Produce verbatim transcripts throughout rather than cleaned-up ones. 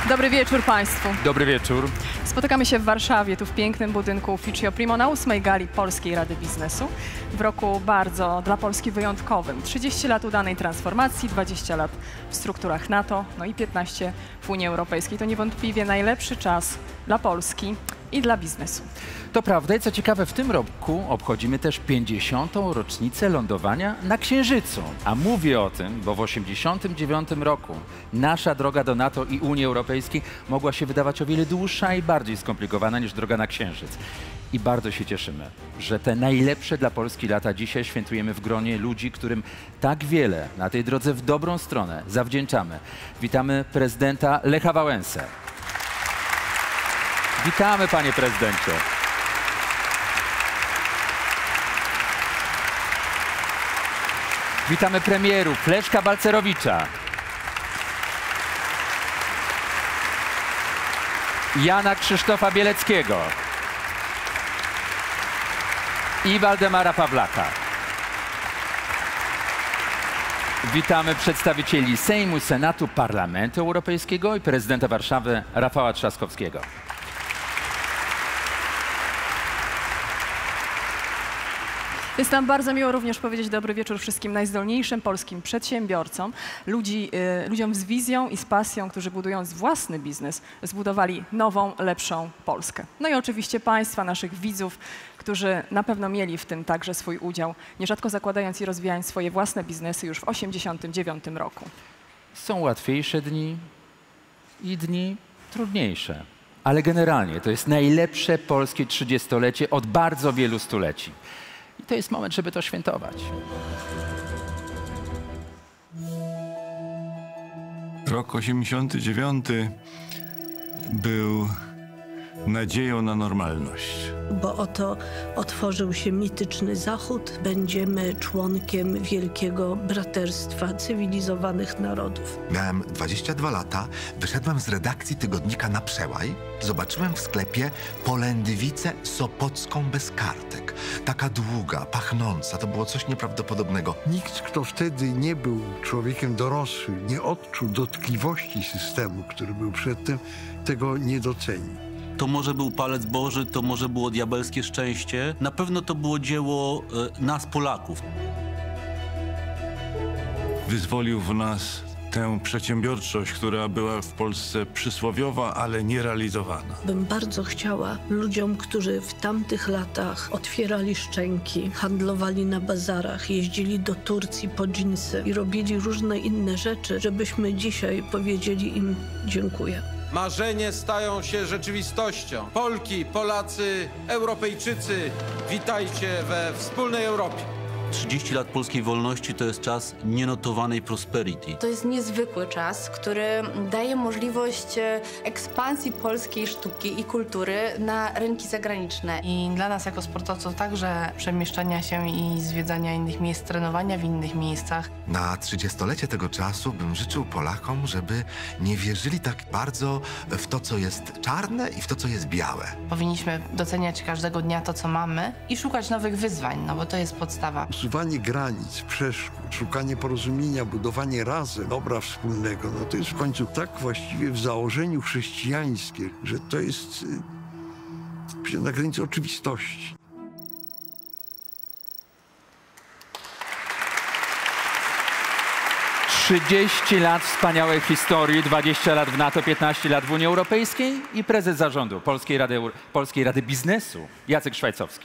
Dobry wieczór Państwu. Dobry wieczór. Spotykamy się w Warszawie, tu w pięknym budynku Ufficio Primo na ósmej gali Polskiej Rady Biznesu. W roku bardzo dla Polski wyjątkowym. trzydzieści lat udanej transformacji, dwadzieścia lat w strukturach NATO, no i piętnaście w Unii Europejskiej. To niewątpliwie najlepszy czas dla Polski i dla biznesu. To prawda i co ciekawe, w tym roku obchodzimy też pięćdziesiątą rocznicę lądowania na Księżycu. A mówię o tym, bo w osiemdziesiątym dziewiątym roku nasza droga do NATO i Unii Europejskiej mogła się wydawać o wiele dłuższa i bardziej skomplikowana niż droga na Księżyc. I bardzo się cieszymy, że te najlepsze dla Polski lata dzisiaj świętujemy w gronie ludzi, którym tak wiele na tej drodze w dobrą stronę zawdzięczamy. Witamy prezydenta Lecha Wałęsę. Witamy, panie prezydencie. Witamy premierów Leszka Balcerowicza, Jana Krzysztofa Bieleckiego i Waldemara Pawlaka. Witamy przedstawicieli Sejmu, Senatu, Parlamentu Europejskiego i prezydenta Warszawy Rafała Trzaskowskiego. Jest nam bardzo miło również powiedzieć dobry wieczór wszystkim najzdolniejszym polskim przedsiębiorcom, ludzi, y, ludziom z wizją i z pasją, którzy budując własny biznes zbudowali nową, lepszą Polskę. No i oczywiście Państwa, naszych widzów, którzy na pewno mieli w tym także swój udział, nierzadko zakładając i rozwijając swoje własne biznesy już w osiemdziesiątym dziewiątym roku. Są łatwiejsze dni i dni trudniejsze, ale generalnie to jest najlepsze polskie trzydziestolecie od bardzo wielu stuleci. I to jest moment, żeby to świętować. Rok osiemdziesiąty dziewiąty był nadzieją na normalność. Bo oto otworzył się mityczny Zachód, będziemy członkiem wielkiego braterstwa cywilizowanych narodów. Miałem dwadzieścia dwa lata, wyszedłem z redakcji tygodnika Na Przełaj, zobaczyłem w sklepie polędwicę sopocką bez kartek. Taka długa, pachnąca, to było coś nieprawdopodobnego. Nikt, kto wtedy nie był człowiekiem dorosłym, nie odczuł dotkliwości systemu, który był przedtem, tego nie doceni. To może był palec Boży, to może było diabelskie szczęście. Na pewno to było dzieło y, nas, Polaków. Wyzwolił w nas tę przedsiębiorczość, która była w Polsce przysłowiowa, ale nierealizowana. Bym bardzo chciała ludziom, którzy w tamtych latach otwierali szczęki, handlowali na bazarach, jeździli do Turcji po dżinsy i robili różne inne rzeczy, żebyśmy dzisiaj powiedzieli im dziękuję. Marzenie stają się rzeczywistością. Polki, Polacy, Europejczycy, witajcie we wspólnej Europie. trzydzieści lat polskiej wolności to jest czas nienotowanej prosperity. To jest niezwykły czas, który daje możliwość ekspansji polskiej sztuki i kultury na rynki zagraniczne. I dla nas jako sportowców także przemieszczania się i zwiedzania innych miejsc, trenowania w innych miejscach. Na trzydziestolecie tego czasu bym życzył Polakom, żeby nie wierzyli tak bardzo w to, co jest czarne i w to, co jest białe. Powinniśmy doceniać każdego dnia to, co mamy i szukać nowych wyzwań, no bo to jest podstawa. Usuwanie granic, przeszkód, szukanie porozumienia, budowanie razem dobra wspólnego, no to jest w końcu tak właściwie w założeniu chrześcijańskie, że to jest y, na granicy oczywistości. trzydzieści lat wspaniałej historii, dwadzieścia lat w NATO, piętnaście lat w Unii Europejskiej i prezes zarządu Polskiej Rady, Polskiej Rady Biznesu Jacek Szwajcowski.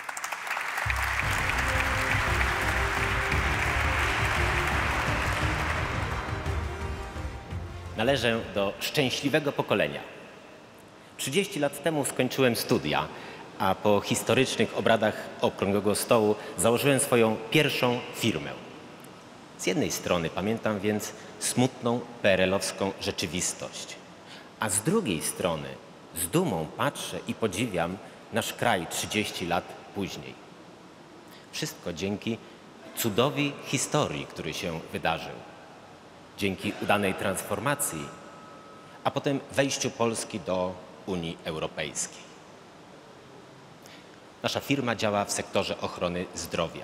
Należę do szczęśliwego pokolenia. trzydzieści lat temu skończyłem studia, a po historycznych obradach Okrągłego Stołu założyłem swoją pierwszą firmę. Z jednej strony pamiętam więc smutną P R L-owską rzeczywistość, a z drugiej strony z dumą patrzę i podziwiam nasz kraj trzydzieści lat później. Wszystko dzięki cudowi historii, który się wydarzył. Dzięki udanej transformacji, a potem wejściu Polski do Unii Europejskiej. Nasza firma działa w sektorze ochrony zdrowia.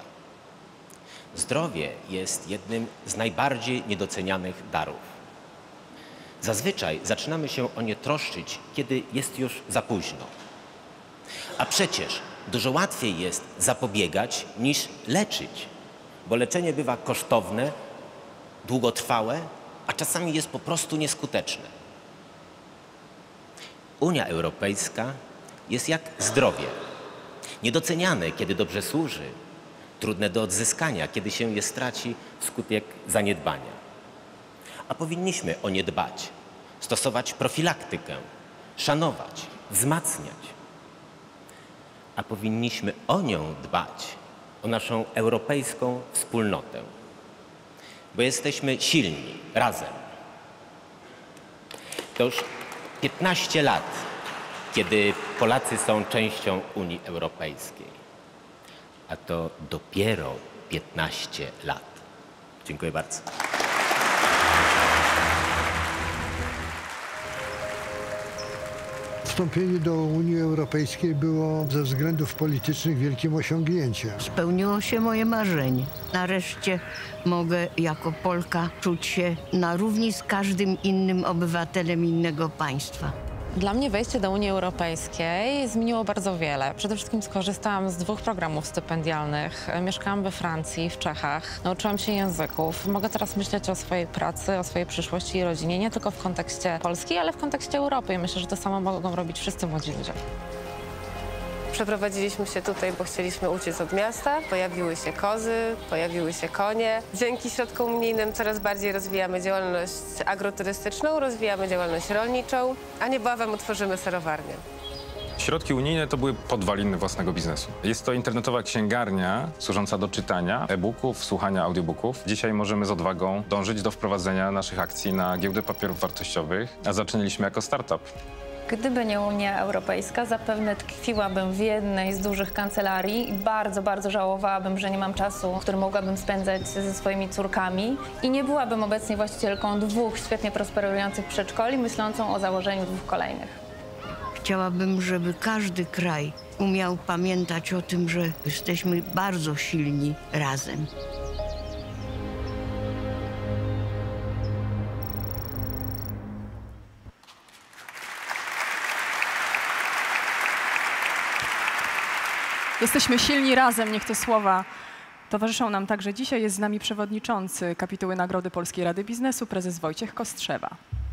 Zdrowie jest jednym z najbardziej niedocenianych darów. Zazwyczaj zaczynamy się o nie troszczyć, kiedy jest już za późno. A przecież dużo łatwiej jest zapobiegać niż leczyć, bo leczenie bywa kosztowne, długotrwałe, a czasami jest po prostu nieskuteczne. Unia Europejska jest jak zdrowie. Niedoceniane, kiedy dobrze służy, trudne do odzyskania, kiedy się je straci wskutek zaniedbania. A powinniśmy o nie dbać, stosować profilaktykę, szanować, wzmacniać. A powinniśmy o nią dbać, o naszą europejską wspólnotę, bo jesteśmy silni, razem. To już piętnaście lat, kiedy Polacy są częścią Unii Europejskiej, a to dopiero piętnaście lat. Dziękuję bardzo. Wstąpienie do Unii Europejskiej było ze względów politycznych wielkim osiągnięciem. Spełniło się moje marzenie. Nareszcie mogę jako Polka czuć się na równi z każdym innym obywatelem innego państwa. Dla mnie wejście do Unii Europejskiej zmieniło bardzo wiele. Przede wszystkim skorzystałam z dwóch programów stypendialnych. Mieszkałam we Francji, w Czechach. Nauczyłam się języków. Mogę teraz myśleć o swojej pracy, o swojej przyszłości i rodzinie, nie tylko w kontekście Polski, ale w kontekście Europy. I myślę, że to samo mogą robić wszyscy młodzi ludzie. Przeprowadziliśmy się tutaj, bo chcieliśmy uciec od miasta. Pojawiły się kozy, pojawiły się konie. Dzięki środkom unijnym coraz bardziej rozwijamy działalność agroturystyczną, rozwijamy działalność rolniczą, a niebawem utworzymy serowarnię. Środki unijne to były podwaliny własnego biznesu. Jest to internetowa księgarnia służąca do czytania e-booków, słuchania audiobooków. Dzisiaj możemy z odwagą dążyć do wprowadzenia naszych akcji na giełdę papierów wartościowych, a zaczynaliśmy jako startup. Gdyby nie Unia Europejska, zapewne tkwiłabym w jednej z dużych kancelarii i bardzo, bardzo żałowałabym, że nie mam czasu, który mogłabym spędzać ze swoimi córkami i nie byłabym obecnie właścicielką dwóch świetnie prosperujących przedszkoli, myślącą o założeniu dwóch kolejnych. Chciałabym, żeby każdy kraj umiał pamiętać o tym, że jesteśmy bardzo silni razem. Jesteśmy silni razem, niech te słowa towarzyszą nam także dzisiaj. Jest z nami przewodniczący kapituły Nagrody Polskiej Rady Biznesu, prezes Wojciech Kostrzewa.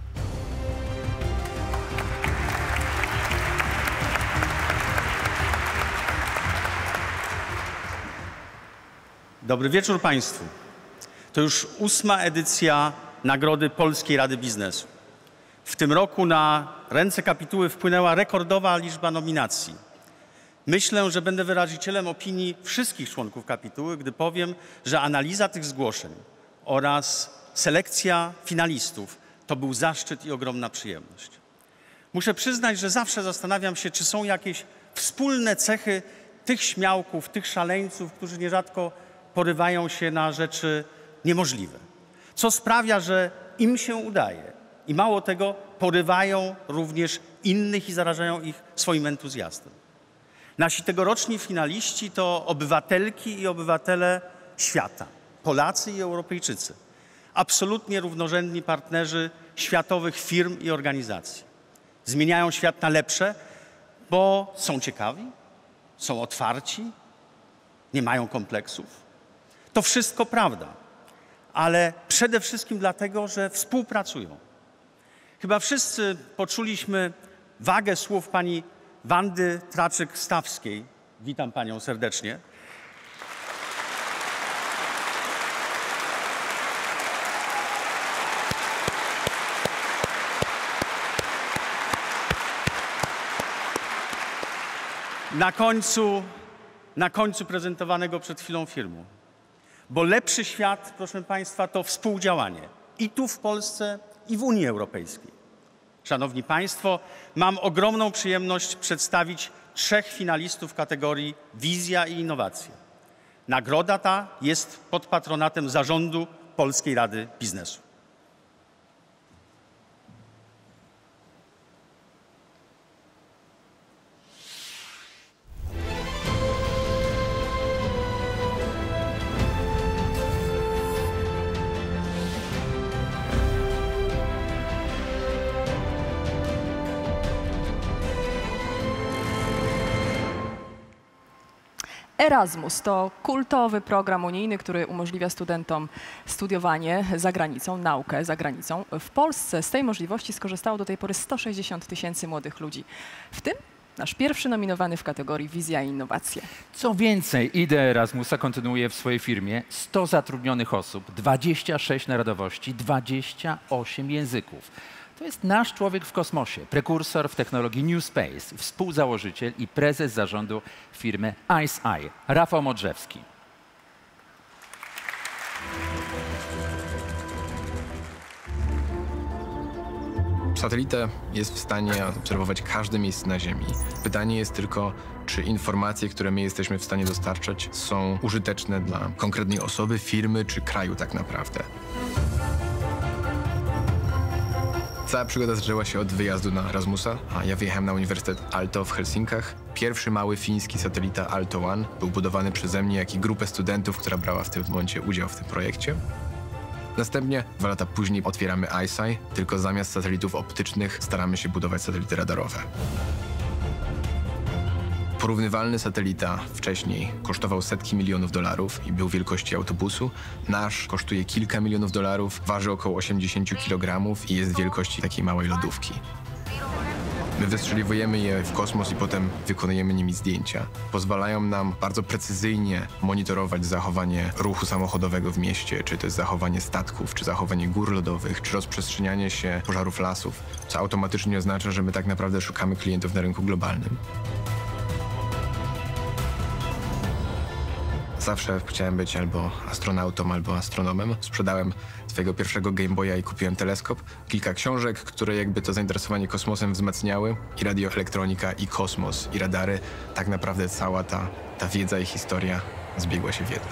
Dobry wieczór Państwu. To już ósma edycja Nagrody Polskiej Rady Biznesu. W tym roku na ręce kapituły wpłynęła rekordowa liczba nominacji. Myślę, że będę wyrazicielem opinii wszystkich członków kapituły, gdy powiem, że analiza tych zgłoszeń oraz selekcja finalistów to był zaszczyt i ogromna przyjemność. Muszę przyznać, że zawsze zastanawiam się, czy są jakieś wspólne cechy tych śmiałków, tych szaleńców, którzy nierzadko porywają się na rzeczy niemożliwe. Co sprawia, że im się udaje i mało tego, porywają również innych i zarażają ich swoim entuzjazmem. Nasi tegoroczni finaliści to obywatelki i obywatele świata, Polacy i Europejczycy, absolutnie równorzędni partnerzy światowych firm i organizacji. Zmieniają świat na lepsze, bo są ciekawi, są otwarci, nie mają kompleksów. To wszystko prawda, ale przede wszystkim dlatego, że współpracują. Chyba wszyscy poczuliśmy wagę słów pani Wandy Traczyk-Stawskiej. Witam panią serdecznie. Na końcu, na końcu prezentowanego przed chwilą filmu. Bo lepszy świat, proszę państwa, to współdziałanie. I tu w Polsce, i w Unii Europejskiej. Szanowni Państwo, mam ogromną przyjemność przedstawić trzech finalistów w kategorii Wizja i Innowacje. Nagroda ta jest pod patronatem Zarządu Polskiej Rady Biznesu. Erasmus to kultowy program unijny, który umożliwia studentom studiowanie za granicą, naukę za granicą. W Polsce z tej możliwości skorzystało do tej pory sto sześćdziesiąt tysięcy młodych ludzi, w tym nasz pierwszy nominowany w kategorii Wizja i Innowacje. Co więcej, ideę Erasmusa kontynuuje w swojej firmie sto zatrudnionych osób, dwadzieścia sześć narodowości, dwadzieścia osiem języków. To jest nasz człowiek w kosmosie, prekursor w technologii New Space, współzałożyciel i prezes zarządu firmy ICEYE, Rafał Modrzewski. Satelita jest w stanie obserwować każde miejsce na Ziemi. Pytanie jest tylko, czy informacje, które my jesteśmy w stanie dostarczać, są użyteczne dla konkretnej osoby, firmy czy kraju tak naprawdę. Cała przygoda zaczęła się od wyjazdu na Erasmusa, a ja wyjechałem na Uniwersytet Aalto w Helsinkach. Pierwszy mały fiński satelita Aalto One był budowany przeze mnie, jak i grupę studentów, która brała w tym momencie udział w tym projekcie. Następnie, dwa lata później, otwieramy ICEYE, tylko zamiast satelitów optycznych staramy się budować satelity radarowe. Porównywalny satelita wcześniej kosztował setki milionów dolarów i był wielkości autobusu. Nasz kosztuje kilka milionów dolarów, waży około osiemdziesiąt kilogramów i jest wielkości takiej małej lodówki. My wystrzeliwujemy je w kosmos i potem wykonujemy nimi zdjęcia. Pozwalają nam bardzo precyzyjnie monitorować zachowanie ruchu samochodowego w mieście, czy to jest zachowanie statków, czy zachowanie gór lodowych, czy rozprzestrzenianie się pożarów lasów, co automatycznie oznacza, że my tak naprawdę szukamy klientów na rynku globalnym. Zawsze chciałem być albo astronautą, albo astronomem. Sprzedałem swojego pierwszego Game Boya i kupiłem teleskop. Kilka książek, które jakby to zainteresowanie kosmosem wzmacniały. I radioelektronika, i kosmos, i radary. Tak naprawdę cała ta, ta wiedza i historia zbiegła się w jedno.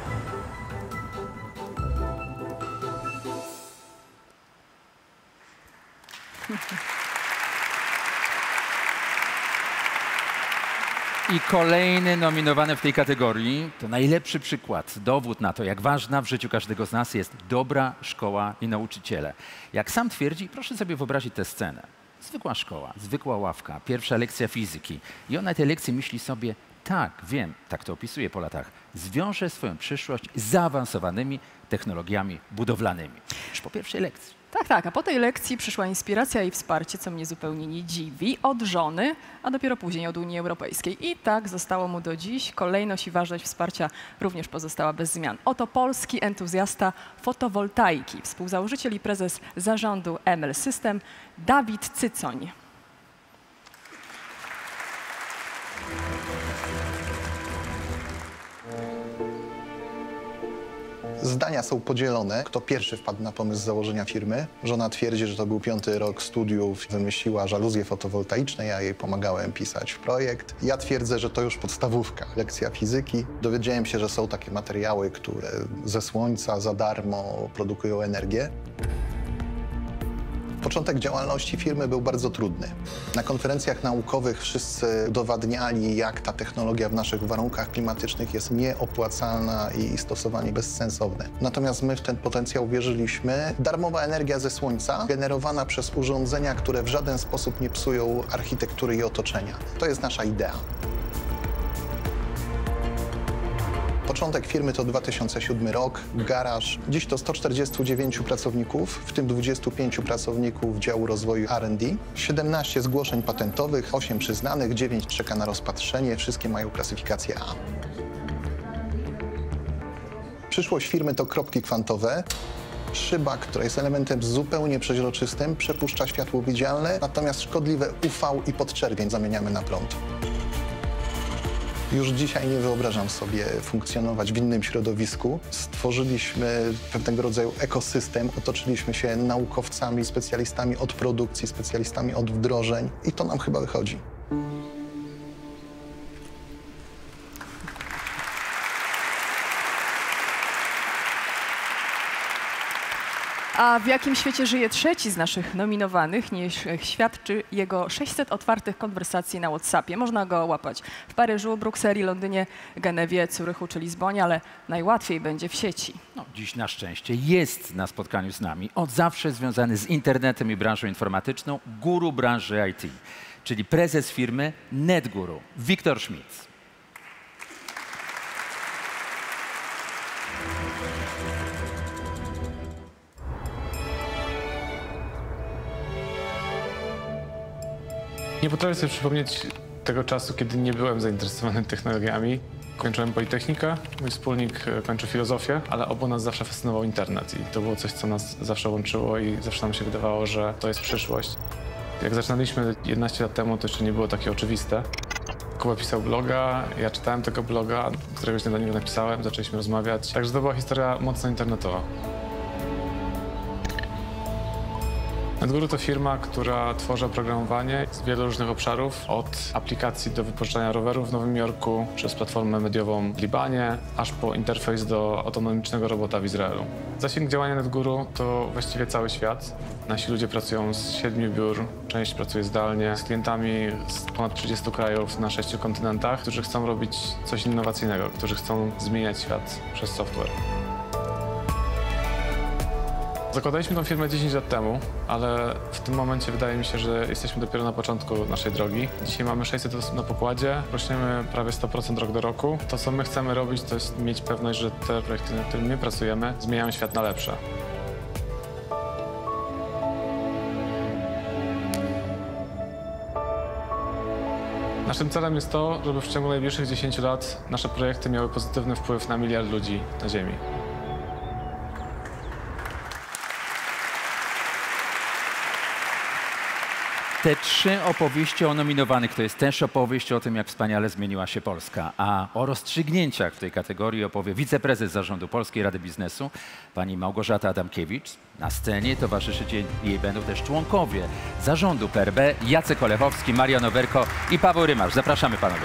I kolejny nominowany w tej kategorii to najlepszy przykład, dowód na to, jak ważna w życiu każdego z nas jest dobra szkoła i nauczyciele. Jak sam twierdzi, proszę sobie wyobrazić tę scenę. Zwykła szkoła, zwykła ławka, pierwsza lekcja fizyki. I on na tej lekcji myśli sobie, tak, wiem, tak to opisuje po latach, zwiąże swoją przyszłość z zaawansowanymi technologiami budowlanymi. Już po pierwszej lekcji. Tak, tak, a po tej lekcji przyszła inspiracja i wsparcie, co mnie zupełnie nie dziwi, od żony, a dopiero później od Unii Europejskiej. I tak zostało mu do dziś. Kolejność i ważność wsparcia również pozostała bez zmian. Oto polski entuzjasta fotowoltaiki, współzałożyciel i prezes zarządu M L System, Dawid Cycoń. Zdania są podzielone. Kto pierwszy wpadł na pomysł założenia firmy? Żona twierdzi, że to był piąty rok studiów. Wymyśliła żaluzje fotowoltaiczne, ja jej pomagałem pisać projekt. Ja twierdzę, że to już podstawówka, lekcja fizyki. Dowiedziałem się, że są takie materiały, które ze słońca za darmo produkują energię. Początek działalności firmy był bardzo trudny. Na konferencjach naukowych wszyscy udowadniali, jak ta technologia w naszych warunkach klimatycznych jest nieopłacalna i stosowanie bezsensowne. Natomiast my w ten potencjał wierzyliśmy. Darmowa energia ze słońca, generowana przez urządzenia, które w żaden sposób nie psują architektury i otoczenia. To jest nasza idea. Początek firmy to dwa tysiące siódmy rok, garaż. Dziś to sto czterdziestu dziewięciu pracowników, w tym dwudziestu pięciu pracowników działu rozwoju R and D, siedemnaście zgłoszeń patentowych, osiem przyznanych, dziewięć czeka na rozpatrzenie, wszystkie mają klasyfikację A. Przyszłość firmy to kropki kwantowe. Szyba, która jest elementem zupełnie przeźroczystym, przepuszcza światło widzialne, natomiast szkodliwe U V i podczerwień zamieniamy na prąd. Już dzisiaj nie wyobrażam sobie funkcjonować w innym środowisku. Stworzyliśmy pewnego rodzaju ekosystem, otoczyliśmy się naukowcami, specjalistami od produkcji, specjalistami od wdrożeń i to nam chyba wychodzi. A w jakim świecie żyje trzeci z naszych nominowanych, niż świadczy jego sześćset otwartych konwersacji na WhatsAppie. Można go łapać w Paryżu, Brukseli, Londynie, Genewie, Zurychu czy Lizbonie, ale najłatwiej będzie w sieci. No, dziś na szczęście jest na spotkaniu z nami, od zawsze związany z internetem i branżą informatyczną, guru branży I T, czyli prezes firmy NetGuru, Wiktor Schmitz. Nie potrafię sobie przypomnieć tego czasu, kiedy nie byłem zainteresowany technologiami. Kończyłem Politechnikę, mój wspólnik kończył filozofię, ale obu nas zawsze fascynował internet i to było coś, co nas zawsze łączyło i zawsze nam się wydawało, że to jest przyszłość. Jak zaczynaliśmy jedenaście lat temu, to jeszcze nie było takie oczywiste. Kuba pisał bloga, ja czytałem tego bloga, któregoś do niego napisałem, zaczęliśmy rozmawiać. Także to była historia mocno internetowa. NetGuru to firma, która tworzy oprogramowanie z wielu różnych obszarów, od aplikacji do wypożyczania rowerów w Nowym Jorku, przez platformę mediową w Libanie, aż po interfejs do autonomicznego robota w Izraelu. Zasięg działania NetGuru to właściwie cały świat. Nasi ludzie pracują z siedmiu biur, część pracuje zdalnie, z klientami z ponad trzydziestu krajów na sześciu kontynentach, którzy chcą robić coś innowacyjnego, którzy chcą zmieniać świat przez software. Zakładaliśmy tę firmę dziesięć lat temu, ale w tym momencie wydaje mi się, że jesteśmy dopiero na początku naszej drogi. Dzisiaj mamy sześćset osób na pokładzie, rośniemy prawie sto procent rok do roku. To, co my chcemy robić, to jest mieć pewność, że te projekty, nad którymi my pracujemy, zmieniają świat na lepsze. Naszym celem jest to, żeby w ciągu najbliższych dziesięciu lat nasze projekty miały pozytywny wpływ na miliard ludzi na Ziemi. Te trzy opowieści o nominowanych to jest też opowieść o tym, jak wspaniale zmieniła się Polska. A o rozstrzygnięciach w tej kategorii opowie wiceprezes Zarządu Polskiej Rady Biznesu, pani Małgorzata Adamkiewicz. Na scenie towarzyszyć jej będą też członkowie Zarządu P R B, Jacek Olechowski, Marian Owerko i Paweł Rymarz. Zapraszamy panowie.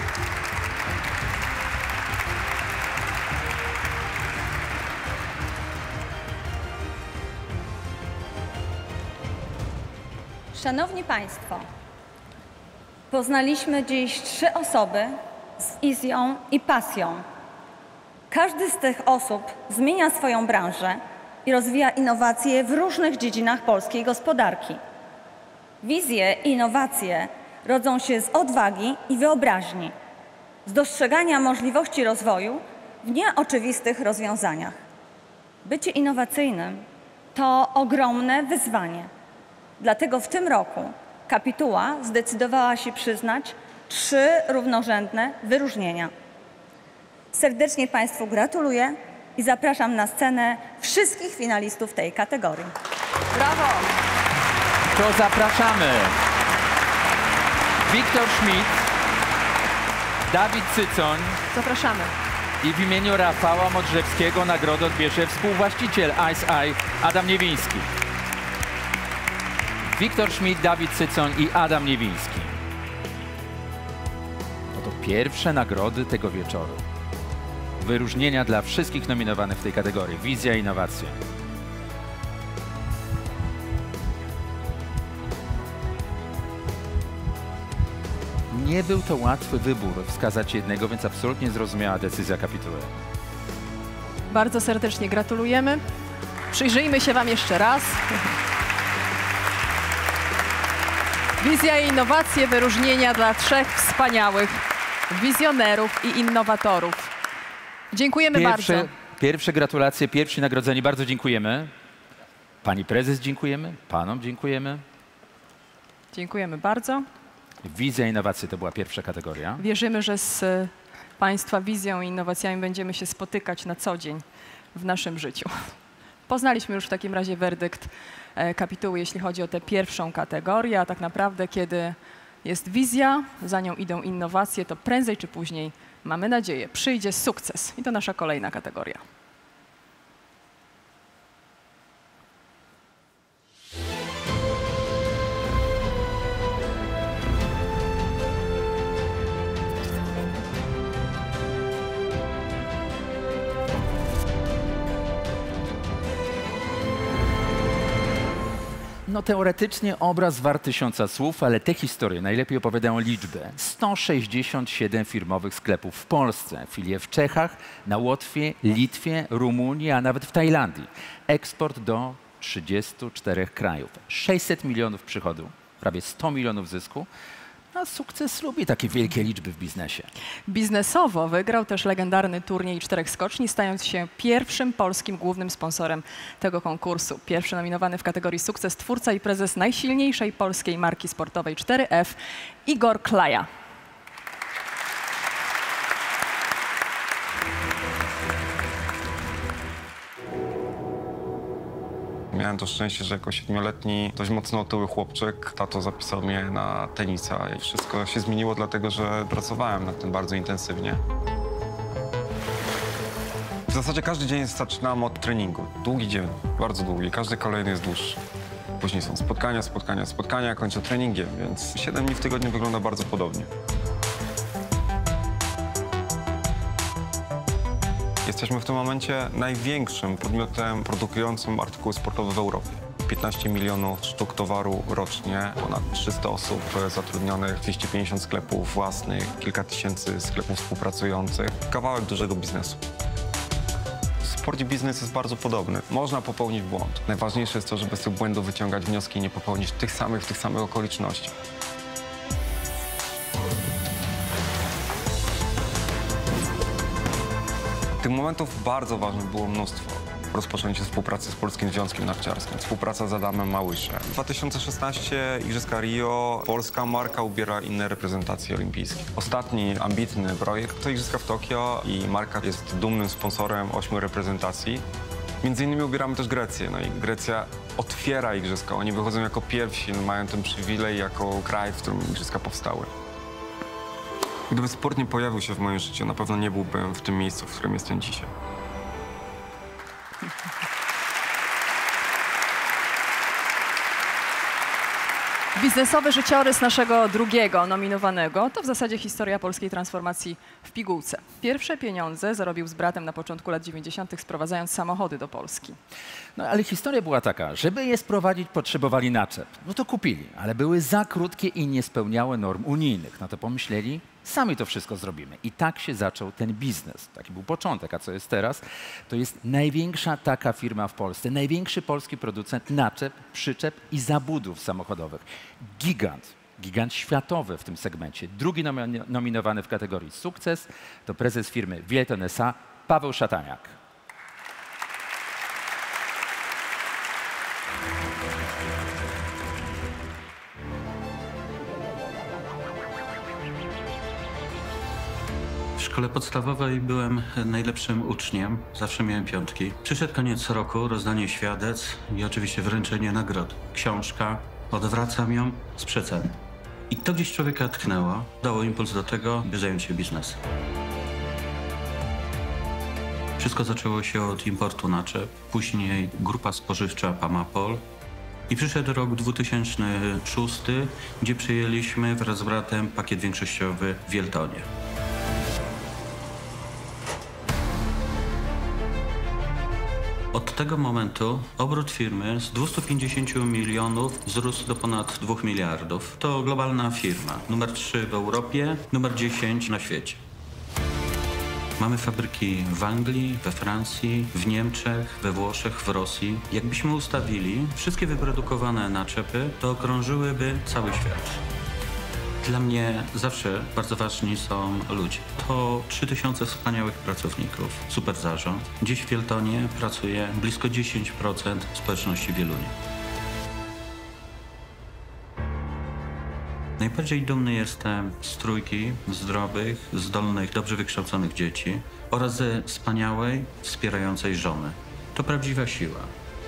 Szanowni Państwo, poznaliśmy dziś trzy osoby z wizją i pasją. Każdy z tych osób zmienia swoją branżę i rozwija innowacje w różnych dziedzinach polskiej gospodarki. Wizje i innowacje rodzą się z odwagi i wyobraźni, z dostrzegania możliwości rozwoju w nieoczywistych rozwiązaniach. Bycie innowacyjnym to ogromne wyzwanie. Dlatego w tym roku kapituła zdecydowała się przyznać trzy równorzędne wyróżnienia. Serdecznie Państwu gratuluję i zapraszam na scenę wszystkich finalistów tej kategorii. Brawo! To zapraszamy. Wiktor Schmidt, Dawid Cycoń. Zapraszamy. I w imieniu Rafała Modrzewskiego nagrodę odbierze współwłaściciel Ice Eye Adam Niewiński. Wiktor Schmidt, Dawid Cycoń i Adam Niewiński. Oto pierwsze nagrody tego wieczoru. Wyróżnienia dla wszystkich nominowanych w tej kategorii. Wizja i innowacje. Nie był to łatwy wybór wskazać jednego, więc absolutnie zrozumiała decyzja kapituły. Bardzo serdecznie gratulujemy. Przyjrzyjmy się Wam jeszcze raz. Wizja i innowacje, wyróżnienia dla trzech wspaniałych wizjonerów i innowatorów. Dziękujemy pierwsze, bardzo. Pierwsze gratulacje, pierwsi nagrodzeni. Bardzo dziękujemy. Pani prezes dziękujemy, panom dziękujemy. Dziękujemy bardzo. Wizja i innowacje to była pierwsza kategoria. Wierzymy, że z Państwa wizją i innowacjami będziemy się spotykać na co dzień w naszym życiu. Poznaliśmy już w takim razie werdykt kapituły, jeśli chodzi o tę pierwszą kategorię, a tak naprawdę kiedy jest wizja, za nią idą innowacje, to prędzej czy później, mamy nadzieję, przyjdzie sukces. I to nasza kolejna kategoria. No teoretycznie obraz wart tysiąca słów, ale te historie najlepiej opowiadają liczby. sto sześćdziesiąt siedem firmowych sklepów w Polsce, filie w Czechach, na Łotwie, Litwie, Rumunii, a nawet w Tajlandii. Eksport do trzydziestu czterech krajów. sześćset milionów przychodu, prawie sto milionów zysku, A sukces lubi takie wielkie liczby w biznesie. Biznesowo wygrał też legendarny turniej czterech skoczni, stając się pierwszym polskim głównym sponsorem tego konkursu. Pierwszy nominowany w kategorii sukces twórca i prezes najsilniejszej polskiej marki sportowej cztery F, Igor Klaja. Miałem to szczęście, że jako siedmioletni, dość mocno otyły chłopczyk, tato zapisał mnie na tenisa i wszystko się zmieniło dlatego, że pracowałem nad tym bardzo intensywnie. W zasadzie każdy dzień zaczynam od treningu. Długi dzień, bardzo długi, każdy kolejny jest dłuższy. Później są spotkania, spotkania, spotkania, kończę treningiem, więc siedem dni w tygodniu wygląda bardzo podobnie. Jesteśmy w tym momencie największym podmiotem produkującym artykuły sportowe w Europie. piętnaście milionów sztuk towaru rocznie, ponad trzysta osób zatrudnionych, dwieście pięćdziesiąt sklepów własnych, kilka tysięcy sklepów współpracujących. Kawałek dużego biznesu. W sporcie biznes jest bardzo podobny. Można popełnić błąd. Najważniejsze jest to, żeby z tych błędów wyciągać wnioski i nie popełnić tych samych w tych samych okolicznościach. Tych momentów bardzo ważnych było mnóstwo. Rozpoczęcie współpracy z Polskim Związkiem Narciarskim, współpraca z Adamem Małyszem. dwa tysiące szesnaście Igrzyska Rio, polska marka ubiera inne reprezentacje olimpijskie. Ostatni ambitny projekt to Igrzyska w Tokio i marka jest dumnym sponsorem ośmiu reprezentacji. Między innymi ubieramy też Grecję, no i Grecja otwiera Igrzyska. Oni wychodzą jako pierwsi, mają ten przywilej jako kraj, w którym Igrzyska powstały. Gdyby sport nie pojawił się w moim życiu, na pewno nie byłbym w tym miejscu, w którym jestem dzisiaj. Biznesowy życiorys naszego drugiego nominowanego to w zasadzie historia polskiej transformacji w pigułce. Pierwsze pieniądze zarobił z bratem na początku lat dziewięćdziesiątych sprowadzając samochody do Polski. No ale historia była taka, żeby je sprowadzić, potrzebowali naczep. No to kupili, ale były za krótkie i nie spełniały norm unijnych. No to pomyśleli, sami to wszystko zrobimy. I tak się zaczął ten biznes. Taki był początek, a co jest teraz? To jest największa taka firma w Polsce, największy polski producent naczep, przyczep i zabudów samochodowych. Gigant, gigant światowy w tym segmencie. Drugi nominowany w kategorii sukces to prezes firmy Wielton S A Paweł Szataniak. W szkole podstawowej byłem najlepszym uczniem, zawsze miałem piątki. Przyszedł koniec roku, rozdanie świadectw i oczywiście wręczenie nagród. Książka, odwracam ją z przeceny. I to gdzieś człowieka tknęło, dało impuls do tego, by zająć się biznesem. Wszystko zaczęło się od importu naczep, później grupa spożywcza Pamapol. I przyszedł rok dwutysięczny szósty, gdzie przyjęliśmy wraz z bratem pakiet większościowy w Wieltonie. Od tego momentu obrót firmy z dwustu pięćdziesięciu milionów wzrósł do ponad dwóch miliardów. To globalna firma, numer trzy w Europie, numer dziesięć na świecie. Mamy fabryki w Anglii, we Francji, w Niemczech, we Włoszech, w Rosji. Jakbyśmy ustawili wszystkie wyprodukowane naczepy, to okrążyłyby cały świat. Dla mnie zawsze bardzo ważni są ludzie. To trzy tysiące wspaniałych pracowników, super zarząd. Dziś w Wieltonie pracuje blisko dziesięć procent społeczności Wielunia. Najbardziej dumny jestem z trójki zdrowych, zdolnych, dobrze wykształconych dzieci oraz ze wspaniałej, wspierającej żony. To prawdziwa siła.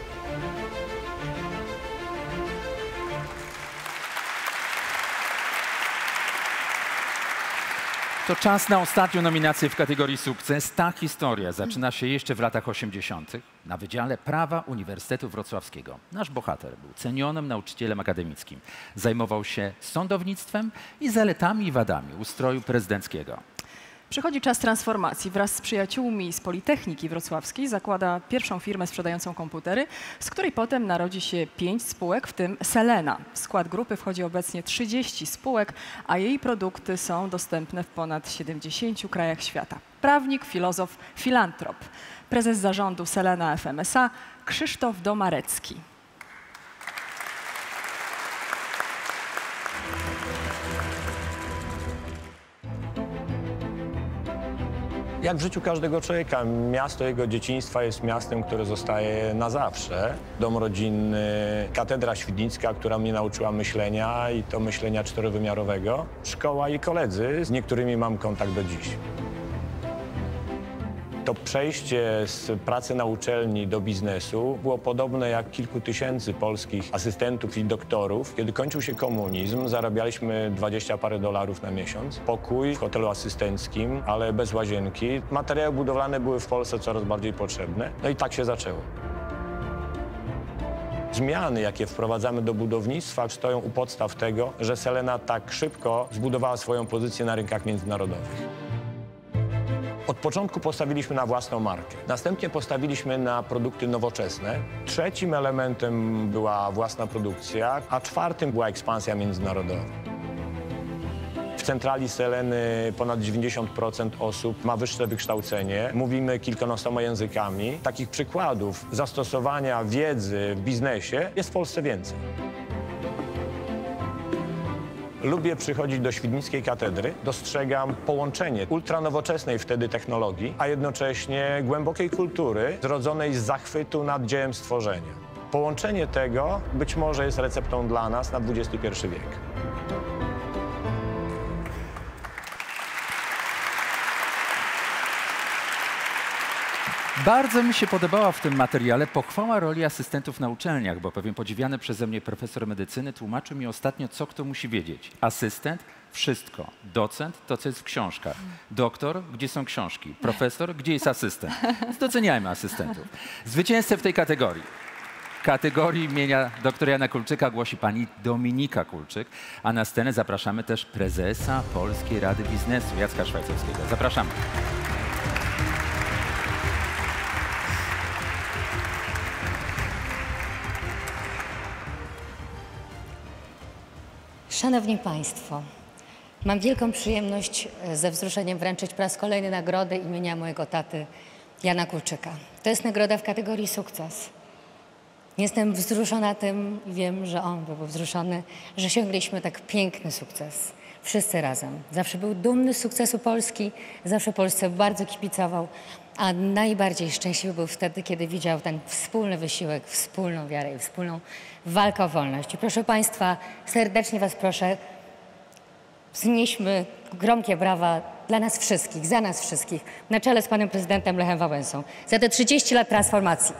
To czas na ostatnią nominację w kategorii sukces. Ta historia zaczyna się jeszcze w latach osiemdziesiątych na Wydziale Prawa Uniwersytetu Wrocławskiego. Nasz bohater był cenionym nauczycielem akademickim. Zajmował się sądownictwem i zaletami i wadami ustroju prezydenckiego. Przychodzi czas transformacji. Wraz z przyjaciółmi z Politechniki Wrocławskiej zakłada pierwszą firmę sprzedającą komputery, z której potem narodzi się pięć spółek, w tym Selena. W skład grupy wchodzi obecnie trzydzieści spółek, a jej produkty są dostępne w ponad siedemdziesięciu krajach świata. Prawnik, filozof, filantrop. Prezes zarządu Selena F M S A Krzysztof Domarecki. Jak w życiu każdego człowieka, miasto jego dzieciństwa jest miastem, które zostaje na zawsze. Dom rodzinny, katedra świdnicka, która mnie nauczyła myślenia i to myślenia czterowymiarowego. Szkoła i koledzy, z niektórymi mam kontakt do dziś. To przejście z pracy na uczelni do biznesu było podobne jak kilku tysięcy polskich asystentów i doktorów. Kiedy kończył się komunizm, zarabialiśmy dwadzieścia parę dolarów na miesiąc. Pokój w hotelu asystenckim, ale bez łazienki. Materiały budowlane były w Polsce coraz bardziej potrzebne. No i tak się zaczęło. Zmiany, jakie wprowadzamy do budownictwa, stoją u podstaw tego, że Selena tak szybko zbudowała swoją pozycję na rynkach międzynarodowych. Od początku postawiliśmy na własną markę. Następnie postawiliśmy na produkty nowoczesne. Trzecim elementem była własna produkcja, a czwartym była ekspansja międzynarodowa. W centrali Seleny ponad dziewięćdziesiąt procent osób ma wyższe wykształcenie. Mówimy kilkunastoma językami. Takich przykładów zastosowania wiedzy w biznesie jest w Polsce więcej. Lubię przychodzić do Świdnickiej Katedry. Dostrzegam połączenie ultranowoczesnej wtedy technologii, a jednocześnie głębokiej kultury zrodzonej z zachwytu nad dziełem stworzenia. Połączenie tego być może jest receptą dla nas na dwudziesty pierwszy wiek. Bardzo mi się podobała w tym materiale pochwała roli asystentów na uczelniach, bo pewien podziwiany przeze mnie profesor medycyny tłumaczył mi ostatnio, co kto musi wiedzieć. Asystent – wszystko. Docent – to, co jest w książkach. Doktor – gdzie są książki. Profesor – gdzie jest asystent. Więc doceniajmy asystentów. Zwycięzcę w tej kategorii. Kategorii imienia doktora Jana Kulczyka głosi pani Dominika Kulczyk, a na scenę zapraszamy też prezesa Polskiej Rady Biznesu, Jacka Szwajcarskiego. Zapraszamy. Szanowni Państwo, mam wielką przyjemność ze wzruszeniem wręczyć po raz kolejny nagrodę imienia mojego taty Jana Kulczyka. To jest nagroda w kategorii sukces. Jestem wzruszona tym i wiem, że on był wzruszony, że osiągnęliśmy tak piękny sukces. Wszyscy razem. Zawsze był dumny z sukcesu Polski, zawsze Polsce bardzo kibicował, a najbardziej szczęśliwy był wtedy, kiedy widział ten wspólny wysiłek, wspólną wiarę i wspólną walkę o wolność. I proszę Państwa, serdecznie Was proszę, wznieśmy gromkie brawa dla nas wszystkich, za nas wszystkich, na czele z Panem Prezydentem Lechem Wałęsą, za te trzydzieści lat transformacji.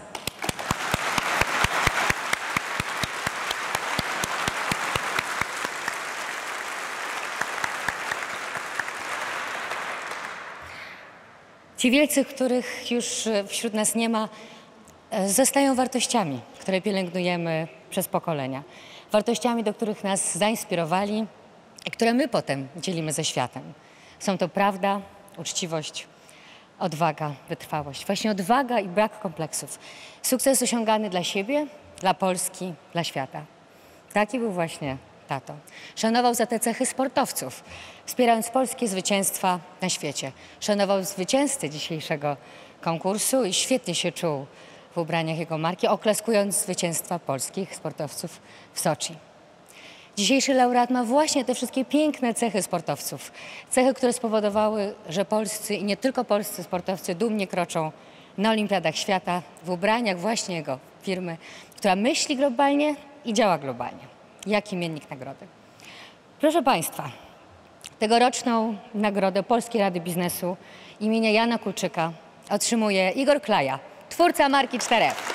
Ci wielcy, których już wśród nas nie ma, zostają wartościami, które pielęgnujemy przez pokolenia. Wartościami, do których nas zainspirowali i które my potem dzielimy ze światem. Są to prawda, uczciwość, odwaga, wytrwałość. Właśnie odwaga i brak kompleksów. Sukces osiągany dla siebie, dla Polski, dla świata. Taki był właśnie tato. Szanował za te cechy sportowców, wspierając polskie zwycięstwa na świecie. Szanował zwycięzcę dzisiejszego konkursu i świetnie się czuł w ubraniach jego marki, oklaskując zwycięstwa polskich sportowców w Soczi. Dzisiejszy laureat ma właśnie te wszystkie piękne cechy sportowców. Cechy, które spowodowały, że polscy i nie tylko polscy sportowcy dumnie kroczą na olimpiadach świata w ubraniach właśnie jego firmy, która myśli globalnie i działa globalnie. Jak imiennik nagrody. Proszę Państwa, tegoroczną nagrodę Polskiej Rady Biznesu imienia Jana Kulczyka otrzymuje Igor Klaja, twórca marki cztery F.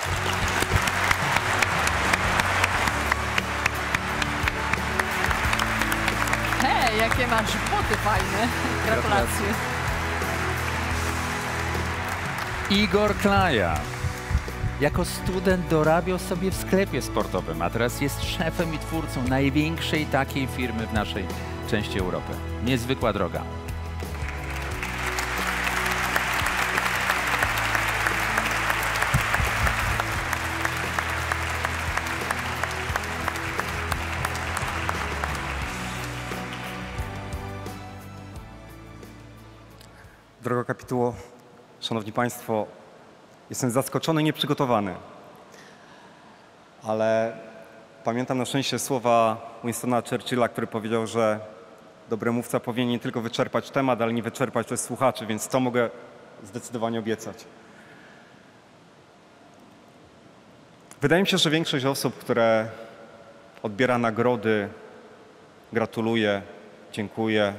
Hej, jakie masz buty fajne. Gratulacje. Igor Klaja. Jako student dorabiał sobie w sklepie sportowym, a teraz jest szefem i twórcą największej takiej firmy w naszej części Europy. Niezwykła droga. Droga kapituło, szanowni państwo, jestem zaskoczony i nieprzygotowany, ale pamiętam na szczęście słowa Winstona Churchilla, który powiedział, że dobry mówca powinien nie tylko wyczerpać temat, ale nie wyczerpać też słuchaczy, więc to mogę zdecydowanie obiecać. Wydaje mi się, że większość osób, które odbiera nagrody, gratuluje, dziękuję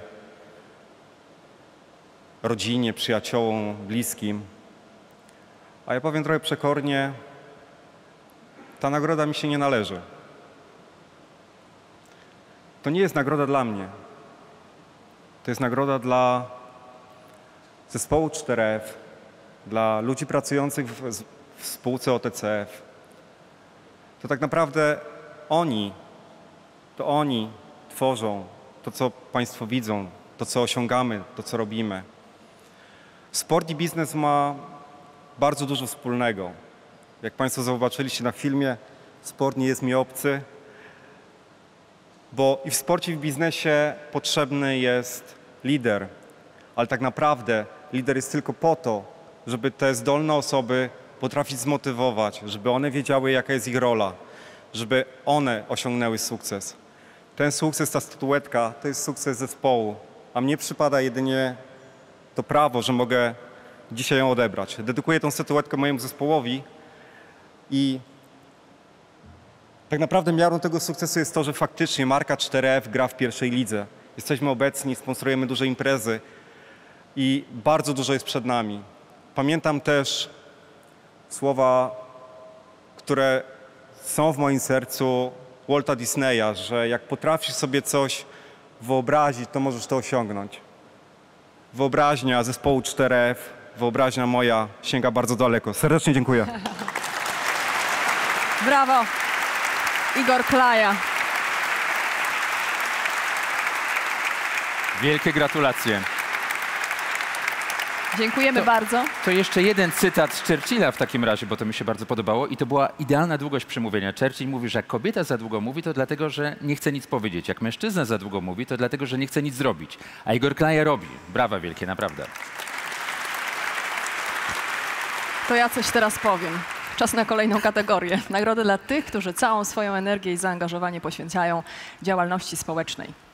rodzinie, przyjaciołom, bliskim. A ja powiem trochę przekornie, ta nagroda mi się nie należy. To nie jest nagroda dla mnie. To jest nagroda dla zespołu cztery F, dla ludzi pracujących w, w spółce O T C F. To tak naprawdę oni, to oni tworzą to, co Państwo widzą, to, co osiągamy, to, co robimy. Sport i biznes ma bardzo dużo wspólnego. Jak Państwo zobaczyliście na filmie, sport nie jest mi obcy, bo i w sporcie, i w biznesie potrzebny jest lider, ale tak naprawdę lider jest tylko po to, żeby te zdolne osoby potrafić zmotywować, żeby one wiedziały, jaka jest ich rola, żeby one osiągnęły sukces. Ten sukces, ta statuetka, to jest sukces zespołu, a mnie przypada jedynie to prawo, że mogę dzisiaj ją odebrać. Dedykuję tę statuetkę mojemu zespołowi i tak naprawdę miarą tego sukcesu jest to, że faktycznie marka cztery F gra w pierwszej lidze. Jesteśmy obecni, sponsorujemy duże imprezy i bardzo dużo jest przed nami. Pamiętam też słowa, które są w moim sercu Walta Disneya, że jak potrafisz sobie coś wyobrazić, to możesz to osiągnąć. Wyobraźnia zespołu cztery F, wyobraźnia moja sięga bardzo daleko. Serdecznie dziękuję. Brawo! Igor Klaja. Wielkie gratulacje. Dziękujemy to, bardzo. To jeszcze jeden cytat z Churchilla w takim razie, bo to mi się bardzo podobało i to była idealna długość przemówienia. Churchill mówi, że jak kobieta za długo mówi, to dlatego, że nie chce nic powiedzieć. Jak mężczyzna za długo mówi, to dlatego, że nie chce nic zrobić. A Igor Klaja robi. Brawa wielkie, naprawdę. To ja coś teraz powiem. Czas na kolejną kategorię. Nagrody dla tych, którzy całą swoją energię i zaangażowanie poświęcają działalności społecznej.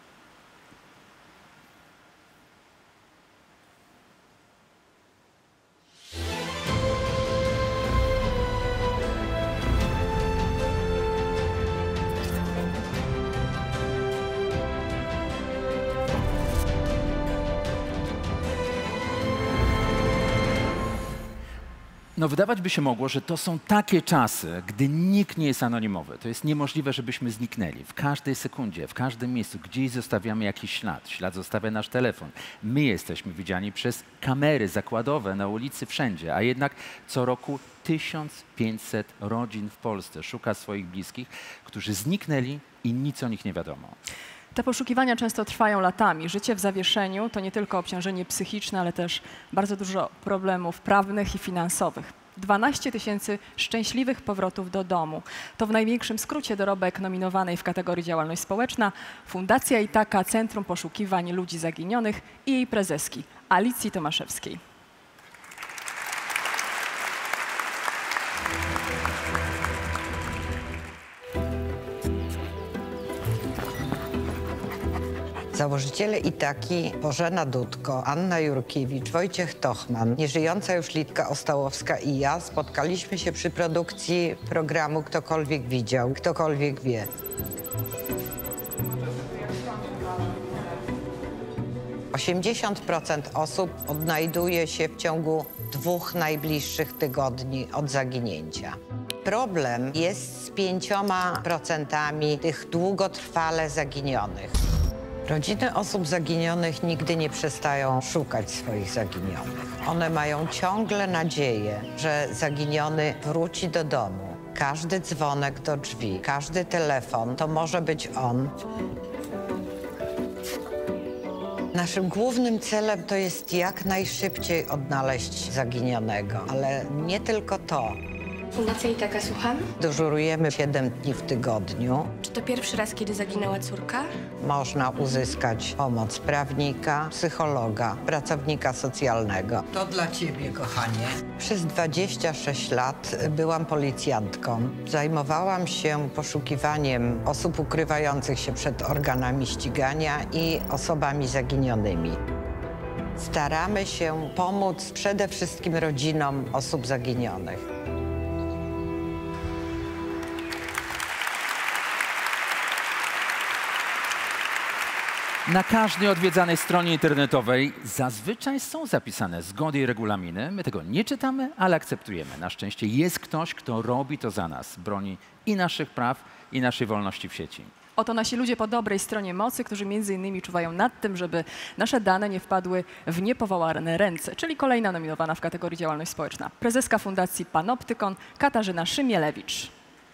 No wydawać by się mogło, że to są takie czasy, gdy nikt nie jest anonimowy. To jest niemożliwe, żebyśmy zniknęli. W każdej sekundzie, w każdym miejscu, gdzieś zostawiamy jakiś ślad. Ślad zostawia nasz telefon. My jesteśmy widziani przez kamery zakładowe na ulicy, wszędzie. A jednak co roku tysiąc pięćset rodzin w Polsce szuka swoich bliskich, którzy zniknęli i nic o nich nie wiadomo. Te poszukiwania często trwają latami. Życie w zawieszeniu to nie tylko obciążenie psychiczne, ale też bardzo dużo problemów prawnych i finansowych. dwanaście tysięcy szczęśliwych powrotów do domu. To w największym skrócie dorobek nominowanej w kategorii działalność społeczna Fundacja Itaka, Centrum Poszukiwań Ludzi Zaginionych i jej prezeski Alicji Tomaszewskiej. Założyciele Itaki Bożena Dudko, Anna Jurkiewicz, Wojciech Tochman, nieżyjąca już Litka Ostałowska i ja spotkaliśmy się przy produkcji programu Ktokolwiek widział, ktokolwiek wie. osiemdziesiąt procent osób odnajduje się w ciągu dwóch najbliższych tygodni od zaginięcia. Problem jest z pięcioma procentami tych długotrwale zaginionych. Rodziny osób zaginionych nigdy nie przestają szukać swoich zaginionych. One mają ciągle nadzieję, że zaginiony wróci do domu. Każdy dzwonek do drzwi, każdy telefon to może być on. Naszym głównym celem to jest jak najszybciej odnaleźć zaginionego, ale nie tylko to. Fundacja Itaka, słucham? Dyżurujemy siedem dni w tygodniu. Czy to pierwszy raz, kiedy zaginęła córka? Można uzyskać pomoc prawnika, psychologa, pracownika socjalnego. To dla ciebie, kochanie. Przez dwadzieścia sześć lat byłam policjantką. Zajmowałam się poszukiwaniem osób ukrywających się przed organami ścigania i osobami zaginionymi. Staramy się pomóc przede wszystkim rodzinom osób zaginionych. Na każdej odwiedzanej stronie internetowej zazwyczaj są zapisane zgody i regulaminy. My tego nie czytamy, ale akceptujemy. Na szczęście jest ktoś, kto robi to za nas. Broni i naszych praw, i naszej wolności w sieci. Oto nasi ludzie po dobrej stronie mocy, którzy między innymi czuwają nad tym, żeby nasze dane nie wpadły w niepowołane ręce, czyli kolejna nominowana w kategorii działalność społeczna. Prezeska Fundacji Panoptykon Katarzyna Szymielewicz.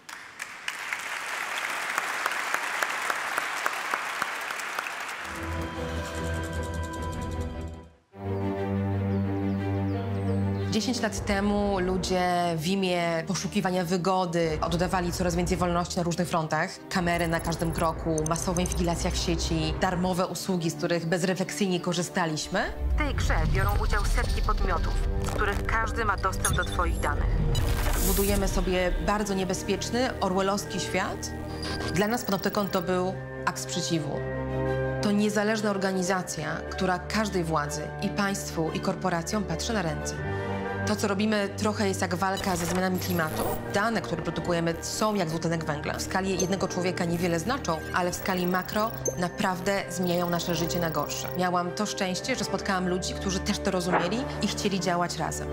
dziesięć lat temu ludzie w imię poszukiwania wygody oddawali coraz więcej wolności na różnych frontach. Kamery na każdym kroku, masowa inwigilacja w sieci, darmowe usługi, z których bezrefleksyjnie korzystaliśmy. W tej grze biorą udział setki podmiotów, z których każdy ma dostęp do twoich danych. Budujemy sobie bardzo niebezpieczny, orwellowski świat. Dla nas Panoptykon to był akt sprzeciwu. To niezależna organizacja, która każdej władzy, i państwu, i korporacjom patrzy na ręce. To, co robimy, trochę jest jak walka ze zmianami klimatu. Dane, które produkujemy, są jak dwutlenek węgla. W skali jednego człowieka niewiele znaczą, ale w skali makro naprawdę zmieniają nasze życie na gorsze. Miałam to szczęście, że spotkałam ludzi, którzy też to rozumieli i chcieli działać razem.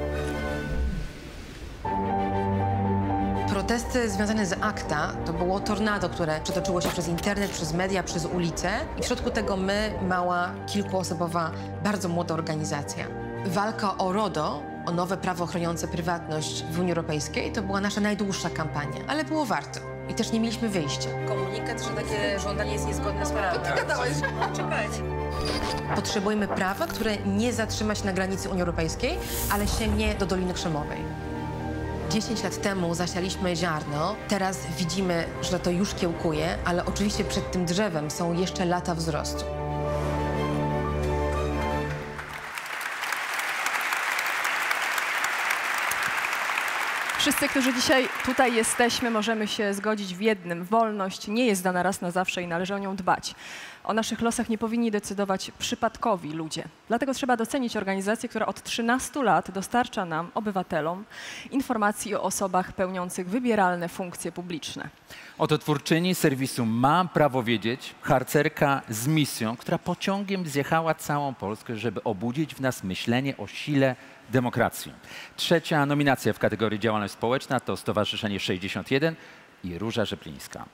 Protesty związane z ACTA to było tornado, które przetoczyło się przez internet, przez media, przez ulice. I w środku tego my, mała, kilkuosobowa, bardzo młoda organizacja. Walka o RODO, o nowe prawo chroniące prywatność w Unii Europejskiej, to była nasza najdłuższa kampania, ale było warto. I też nie mieliśmy wyjścia. Komunikat, że takie żądanie jest niezgodne z prawem. Ty gadałeś. Czekajcie. Potrzebujemy prawa, które nie zatrzyma się na granicy Unii Europejskiej, ale sięgnie do Doliny Krzemowej. dziesięć lat temu zasialiśmy ziarno, teraz widzimy, że to już kiełkuje, ale oczywiście przed tym drzewem są jeszcze lata wzrostu. Wszyscy, którzy dzisiaj tutaj jesteśmy, możemy się zgodzić w jednym. Wolność nie jest dana raz na zawsze i należy o nią dbać. O naszych losach nie powinni decydować przypadkowi ludzie. Dlatego trzeba docenić organizację, która od trzynastu lat dostarcza nam, obywatelom, informacji o osobach pełniących wybieralne funkcje publiczne. Oto twórczyni serwisu Mam Prawo Wiedzieć, harcerka z misją, która pociągiem zjechała całą Polskę, żeby obudzić w nas myślenie o sile demokracji. Trzecia nominacja w kategorii działalność społeczna to Stowarzyszenie sześćdziesiąt jeden i Róża Rzeplińska.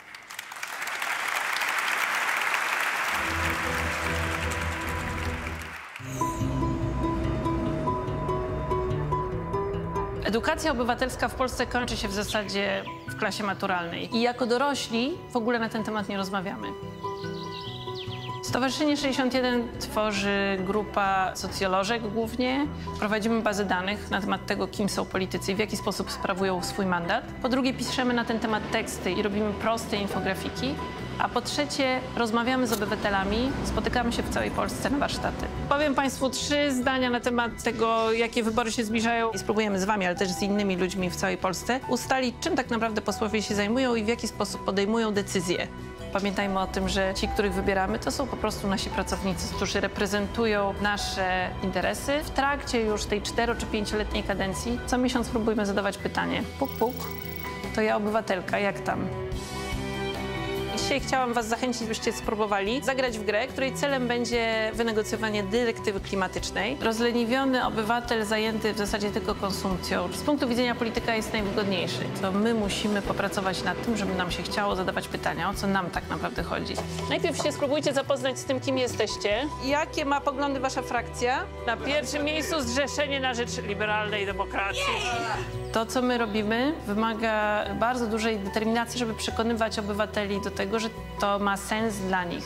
Edukacja obywatelska w Polsce kończy się w zasadzie w klasie maturalnej. I jako dorośli w ogóle na ten temat nie rozmawiamy. Stowarzyszenie sześćdziesiąt jeden tworzy grupa socjolożek głównie. Prowadzimy bazę danych na temat tego, kim są politycy i w jaki sposób sprawują swój mandat. Po drugie, piszemy na ten temat teksty i robimy proste infografiki. A po trzecie, rozmawiamy z obywatelami, spotykamy się w całej Polsce na warsztaty. Powiem Państwu trzy zdania na temat tego, jakie wybory się zbliżają i spróbujemy z Wami, ale też z innymi ludźmi w całej Polsce ustalić, czym tak naprawdę posłowie się zajmują i w jaki sposób podejmują decyzje. Pamiętajmy o tym, że ci, których wybieramy, to są po prostu nasi pracownicy, którzy reprezentują nasze interesy. W trakcie już tej cztero- czy pięcioletniej kadencji co miesiąc próbujemy zadawać pytanie: puk, puk, to ja obywatelka, jak tam? Dzisiaj chciałam Was zachęcić, byście spróbowali zagrać w grę, której celem będzie wynegocjowanie dyrektywy klimatycznej. Rozleniwiony obywatel zajęty w zasadzie tylko konsumpcją z punktu widzenia polityka jest najwygodniejszy. To my musimy popracować nad tym, żeby nam się chciało zadawać pytania, o co nam tak naprawdę chodzi. Najpierw się spróbujcie zapoznać z tym, kim jesteście. Jakie ma poglądy Wasza frakcja? Na pierwszym miejscu Zrzeszenie na Rzecz Liberalnej Demokracji. To, co my robimy, wymaga bardzo dużej determinacji, żeby przekonywać obywateli do tego, że to ma sens dla nich.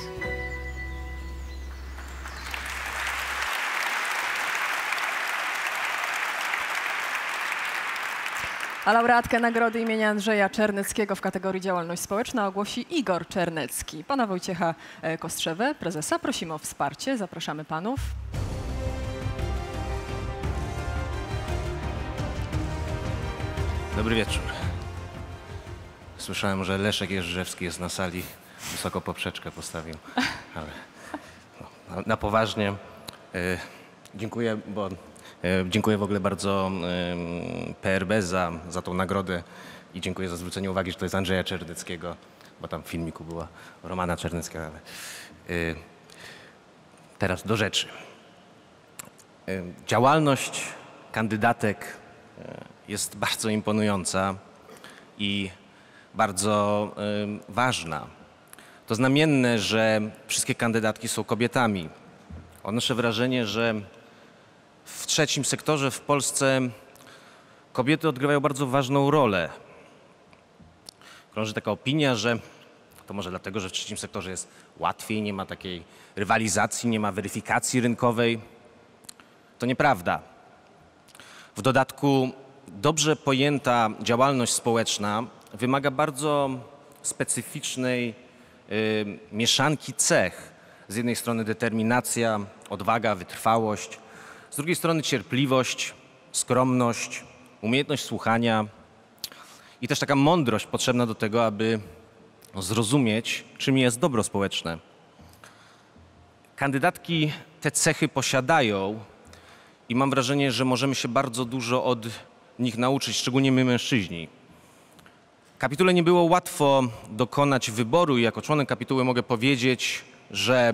A laureatkę nagrody imienia Andrzeja Czerneckiego w kategorii działalność społeczna ogłosi Igor Czernecki. Pana Wojciecha Kostrzewę, prezesa, prosimy o wsparcie. Zapraszamy panów. Dobry wieczór. Słyszałem, że Leszek Jeżdżewski jest na sali. Wysoko poprzeczkę postawił, ale no, na poważnie. Dziękuję, bo e, dziękuję w ogóle bardzo e, P R B za, za tą nagrodę i dziękuję za zwrócenie uwagi, że to jest Andrzeja Czerneckiego, bo tam w filmiku była Romana Czernecka. Ale, e, teraz do rzeczy. E, działalność kandydatek e, jest bardzo imponująca i bardzo e, ważna. To znamienne, że wszystkie kandydatki są kobietami. Odnoszę wrażenie, że w trzecim sektorze w Polsce kobiety odgrywają bardzo ważną rolę. Krąży taka opinia, że to może dlatego, że w trzecim sektorze jest łatwiej, nie ma takiej rywalizacji, nie ma weryfikacji rynkowej. To nieprawda. W dodatku dobrze pojęta działalność społeczna wymaga bardzo specyficznej y, mieszanki cech. Z jednej strony determinacja, odwaga, wytrwałość, z drugiej strony cierpliwość, skromność, umiejętność słuchania i też taka mądrość potrzebna do tego, aby zrozumieć, czym jest dobro społeczne. Kandydatki te cechy posiadają i mam wrażenie, że możemy się bardzo dużo od nich nauczyć, szczególnie my mężczyźni. Kapitule nie było łatwo dokonać wyboru i jako członek kapituły mogę powiedzieć, że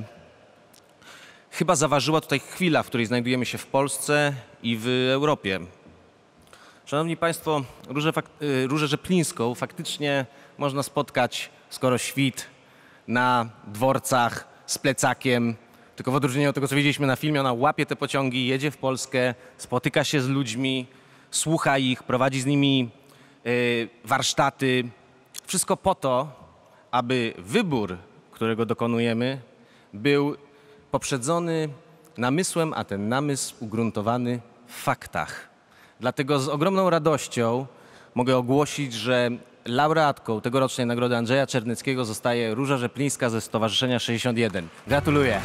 chyba zaważyła tutaj chwila, w której znajdujemy się w Polsce i w Europie. Szanowni Państwo, Różę, Różę Rzeplińską faktycznie można spotkać skoro świt na dworcach z plecakiem, tylko w odróżnieniu od tego, co widzieliśmy na filmie, ona łapie te pociągi, jedzie w Polskę, spotyka się z ludźmi, słucha ich, prowadzi z nimi y, warsztaty. Wszystko po to, aby wybór, którego dokonujemy, był poprzedzony namysłem, a ten namysł ugruntowany w faktach. Dlatego z ogromną radością mogę ogłosić, że laureatką tegorocznej nagrody Andrzeja Czerneckiego zostaje Róża Rzeplińska ze Stowarzyszenia sześćdziesiąt jeden. Gratuluję.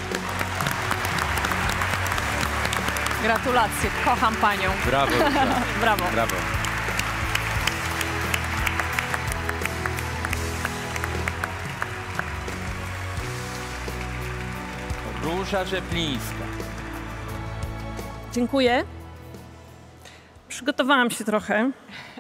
Gratulacje, kocham panią. Brawo, Róża. Brawo. Brawo. Róża Rzeplińska. Dziękuję. Przygotowałam się trochę.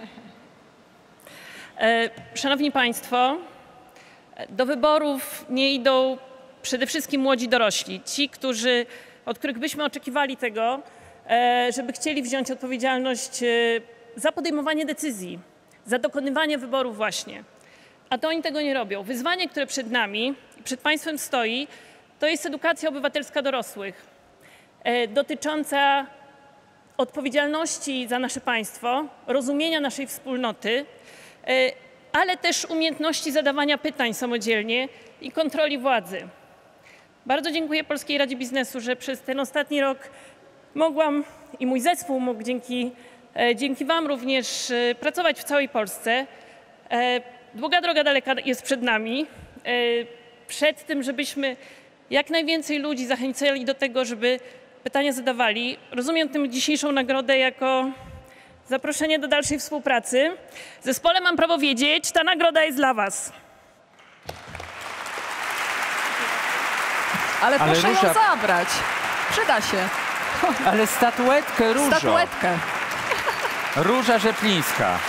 E, Szanowni Państwo, do wyborów nie idą przede wszystkim młodzi dorośli. Ci, którzy, od których byśmy oczekiwali tego, e, żeby chcieli wziąć odpowiedzialność e, za podejmowanie decyzji, za dokonywanie wyborów właśnie. A to oni tego nie robią. Wyzwanie, które przed nami i przed Państwem stoi, to jest edukacja obywatelska dorosłych, e, dotycząca odpowiedzialności za nasze państwo, rozumienia naszej wspólnoty, e, ale też umiejętności zadawania pytań samodzielnie i kontroli władzy. Bardzo dziękuję Polskiej Radzie Biznesu, że przez ten ostatni rok mogłam i mój zespół mógł dzięki, e, dzięki Wam również e, pracować w całej Polsce. E, długa droga daleka jest przed nami, e, przed tym, żebyśmy jak najwięcej ludzi zachęcali do tego, żeby pytania zadawali. Rozumiem tę dzisiejszą nagrodę jako zaproszenie do dalszej współpracy. Zespole mam prawo wiedzieć, ta nagroda jest dla Was. Ale Ale proszę Róża- ją zabrać. Przyda się. Ale statuetkę, Różo. Statuetkę. Róża Rzeplińska.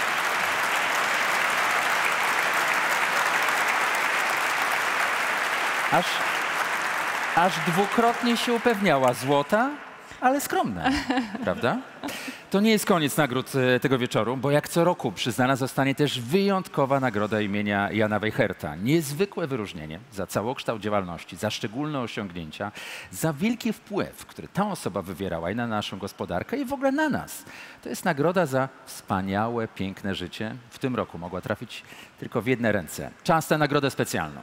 Aż, aż dwukrotnie się upewniała. Złota, ale skromna, prawda? To nie jest koniec nagród e, tego wieczoru, bo jak co roku przyznana zostanie też wyjątkowa nagroda imienia Jana Weicherta. Niezwykłe wyróżnienie za całokształt działalności, za szczególne osiągnięcia, za wielki wpływ, który ta osoba wywierała i na naszą gospodarkę i w ogóle na nas. To jest nagroda za wspaniałe, piękne życie. W tym roku mogła trafić tylko w jedne ręce. Czas na nagrodę specjalną.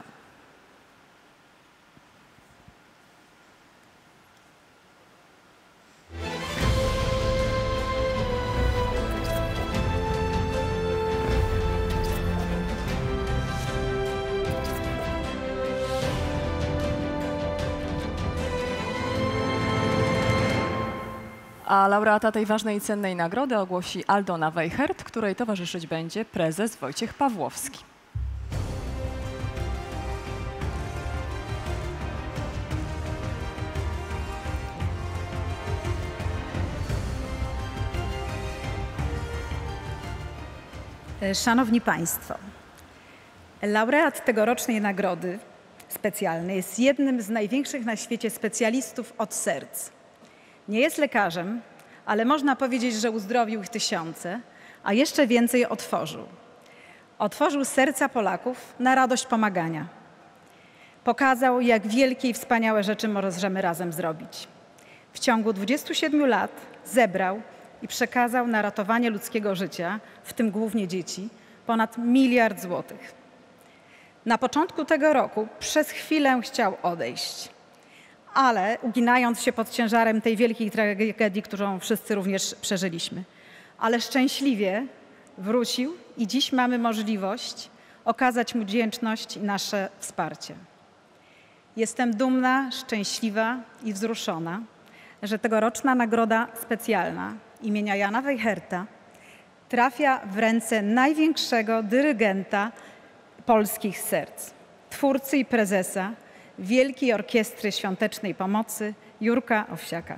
A laureata tej ważnej i cennej nagrody ogłosi Aldona Weichert, której towarzyszyć będzie prezes Wojciech Pawłowski. Szanowni Państwo, laureat tegorocznej nagrody specjalnej jest jednym z największych na świecie specjalistów od serc. Nie jest lekarzem, ale można powiedzieć, że uzdrowił ich tysiące, a jeszcze więcej otworzył. Otworzył serca Polaków na radość pomagania. Pokazał, jak wielkie i wspaniałe rzeczy możemy razem zrobić. W ciągu dwudziestu siedmiu lat zebrał i przekazał na ratowanie ludzkiego życia, w tym głównie dzieci, ponad miliard złotych. Na początku tego roku przez chwilę chciał odejść, ale uginając się pod ciężarem tej wielkiej tragedii, którą wszyscy również przeżyliśmy. Ale szczęśliwie wrócił i dziś mamy możliwość okazać mu wdzięczność i nasze wsparcie. Jestem dumna, szczęśliwa i wzruszona, że tegoroczna nagroda specjalna imienia Jana Weicherta trafia w ręce największego dyrygenta polskich serc, twórcy i prezesa Wielkiej Orkiestry Świątecznej Pomocy Jurka Owsiaka.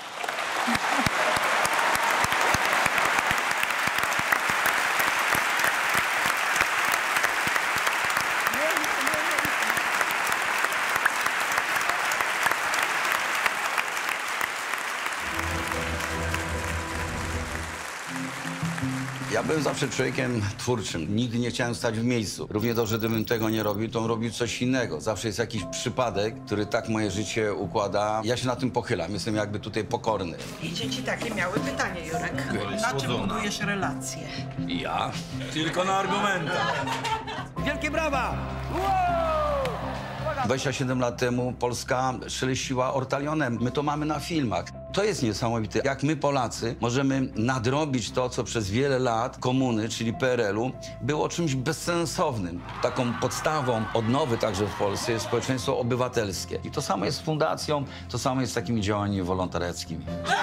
Ja byłem zawsze człowiekiem twórczym. Nigdy nie chciałem stać w miejscu. Równie dobrze, gdybym tego nie robił, to on robił coś innego. Zawsze jest jakiś przypadek, który tak moje życie układa. Ja się na tym pochylam. Jestem jakby tutaj pokorny. I dzieci takie miały pytanie, Jurek. Na czym budujesz relacje? Ja? Tylko na argumentach. Wielkie brawa! dwadzieścia siedem lat temu Polska szeleściła ortalionem. My to mamy na filmach. To jest niesamowite, jak my Polacy możemy nadrobić to, co przez wiele lat komuny, czyli P R L u, było czymś bezsensownym. Taką podstawą odnowy także w Polsce jest społeczeństwo obywatelskie. I to samo jest z fundacją, to samo jest z takimi działaniami wolontariackimi.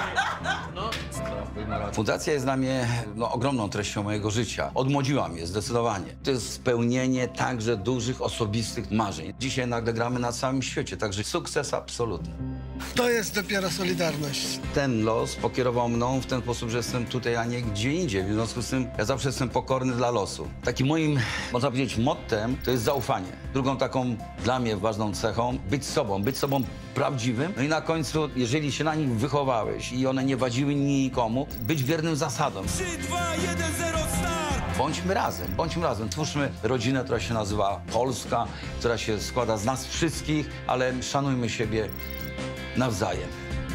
Fundacja jest dla mnie no, ogromną treścią mojego życia. Odmłodziła mnie zdecydowanie. To jest spełnienie także dużych, osobistych marzeń. Dzisiaj nagle gramy na całym świecie, także sukces absolutny. To jest dopiero solidarność. Ten los pokierował mną w ten sposób, że jestem tutaj, a nie gdzie indziej. W związku z tym ja zawsze jestem pokorny dla losu. Takim moim, można powiedzieć, mottem to jest zaufanie. Drugą taką dla mnie ważną cechą być sobą, być sobą prawdziwym. No i na końcu, jeżeli się na nich wychowałeś i one nie wadziły nikomu, być wiernym zasadom. trzy, dwa, jeden, zero, start! Bądźmy razem, bądźmy razem. Twórzmy rodzinę, która się nazywa Polska, która się składa z nas wszystkich, ale szanujmy siebie nawzajem.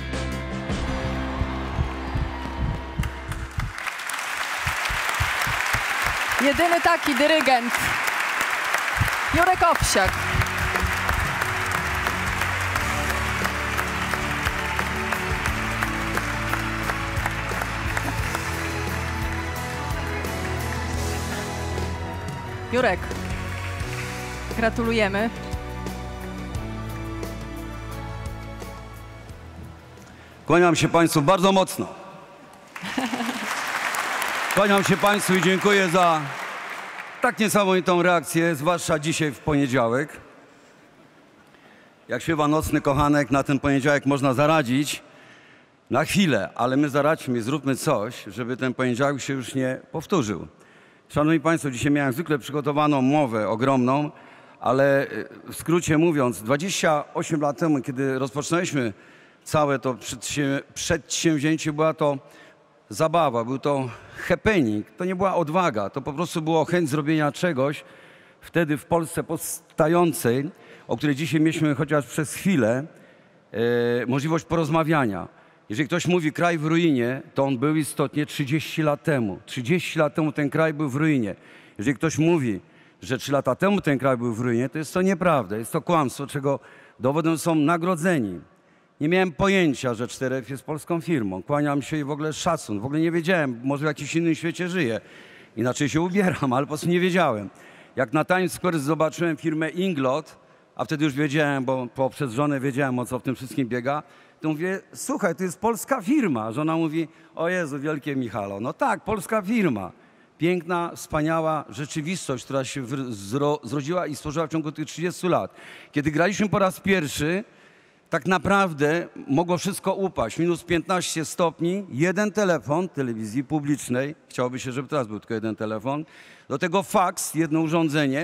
Jedyny taki dyrygent. Jurek Owsiak. Jurek, gratulujemy. Kłaniam się Państwu bardzo mocno. Kłaniam się Państwu i dziękuję za tak niesamowitą reakcję, zwłaszcza dzisiaj w poniedziałek. Jak śpiewa Nocny Kochanek, na ten poniedziałek można zaradzić na chwilę, ale my zaradźmy i zróbmy coś, żeby ten poniedziałek się już nie powtórzył. Szanowni Państwo, dzisiaj miałem zwykle przygotowaną mowę ogromną, ale w skrócie mówiąc, dwadzieścia osiem lat temu, kiedy rozpoczynaliśmy całe to przedsięwzięcie, była to zabawa, był to happening, to nie była odwaga, to po prostu było chęć zrobienia czegoś wtedy w Polsce powstającej, o której dzisiaj mieliśmy chociaż przez chwilę e, możliwość porozmawiania. Jeżeli ktoś mówi kraj w ruinie, to on był istotnie trzydzieści lat temu. trzydzieści lat temu ten kraj był w ruinie. Jeżeli ktoś mówi, że trzy lata temu ten kraj był w ruinie, to jest to nieprawda, jest to kłamstwo, czego dowodem są nagrodzeni. Nie miałem pojęcia, że cztery F jest polską firmą. Kłaniam się i w ogóle szacun. W ogóle nie wiedziałem, może w jakimś innym świecie żyję. Inaczej się ubieram, ale po prostu nie wiedziałem. Jak na Times Square zobaczyłem firmę Inglot, a wtedy już wiedziałem, bo poprzez żonę wiedziałem, o co w tym wszystkim biega, to mówię, słuchaj, to jest polska firma. Żona mówi, o Jezu, wielkie Michalo. No tak, polska firma. Piękna, wspaniała rzeczywistość, która się zro zrodziła i stworzyła w ciągu tych trzydziestu lat. Kiedy graliśmy po raz pierwszy, tak naprawdę mogło wszystko upaść. Minus piętnaście stopni, jeden telefon telewizji publicznej, chciałoby się, żeby teraz był tylko jeden telefon, do tego faks, jedno urządzenie,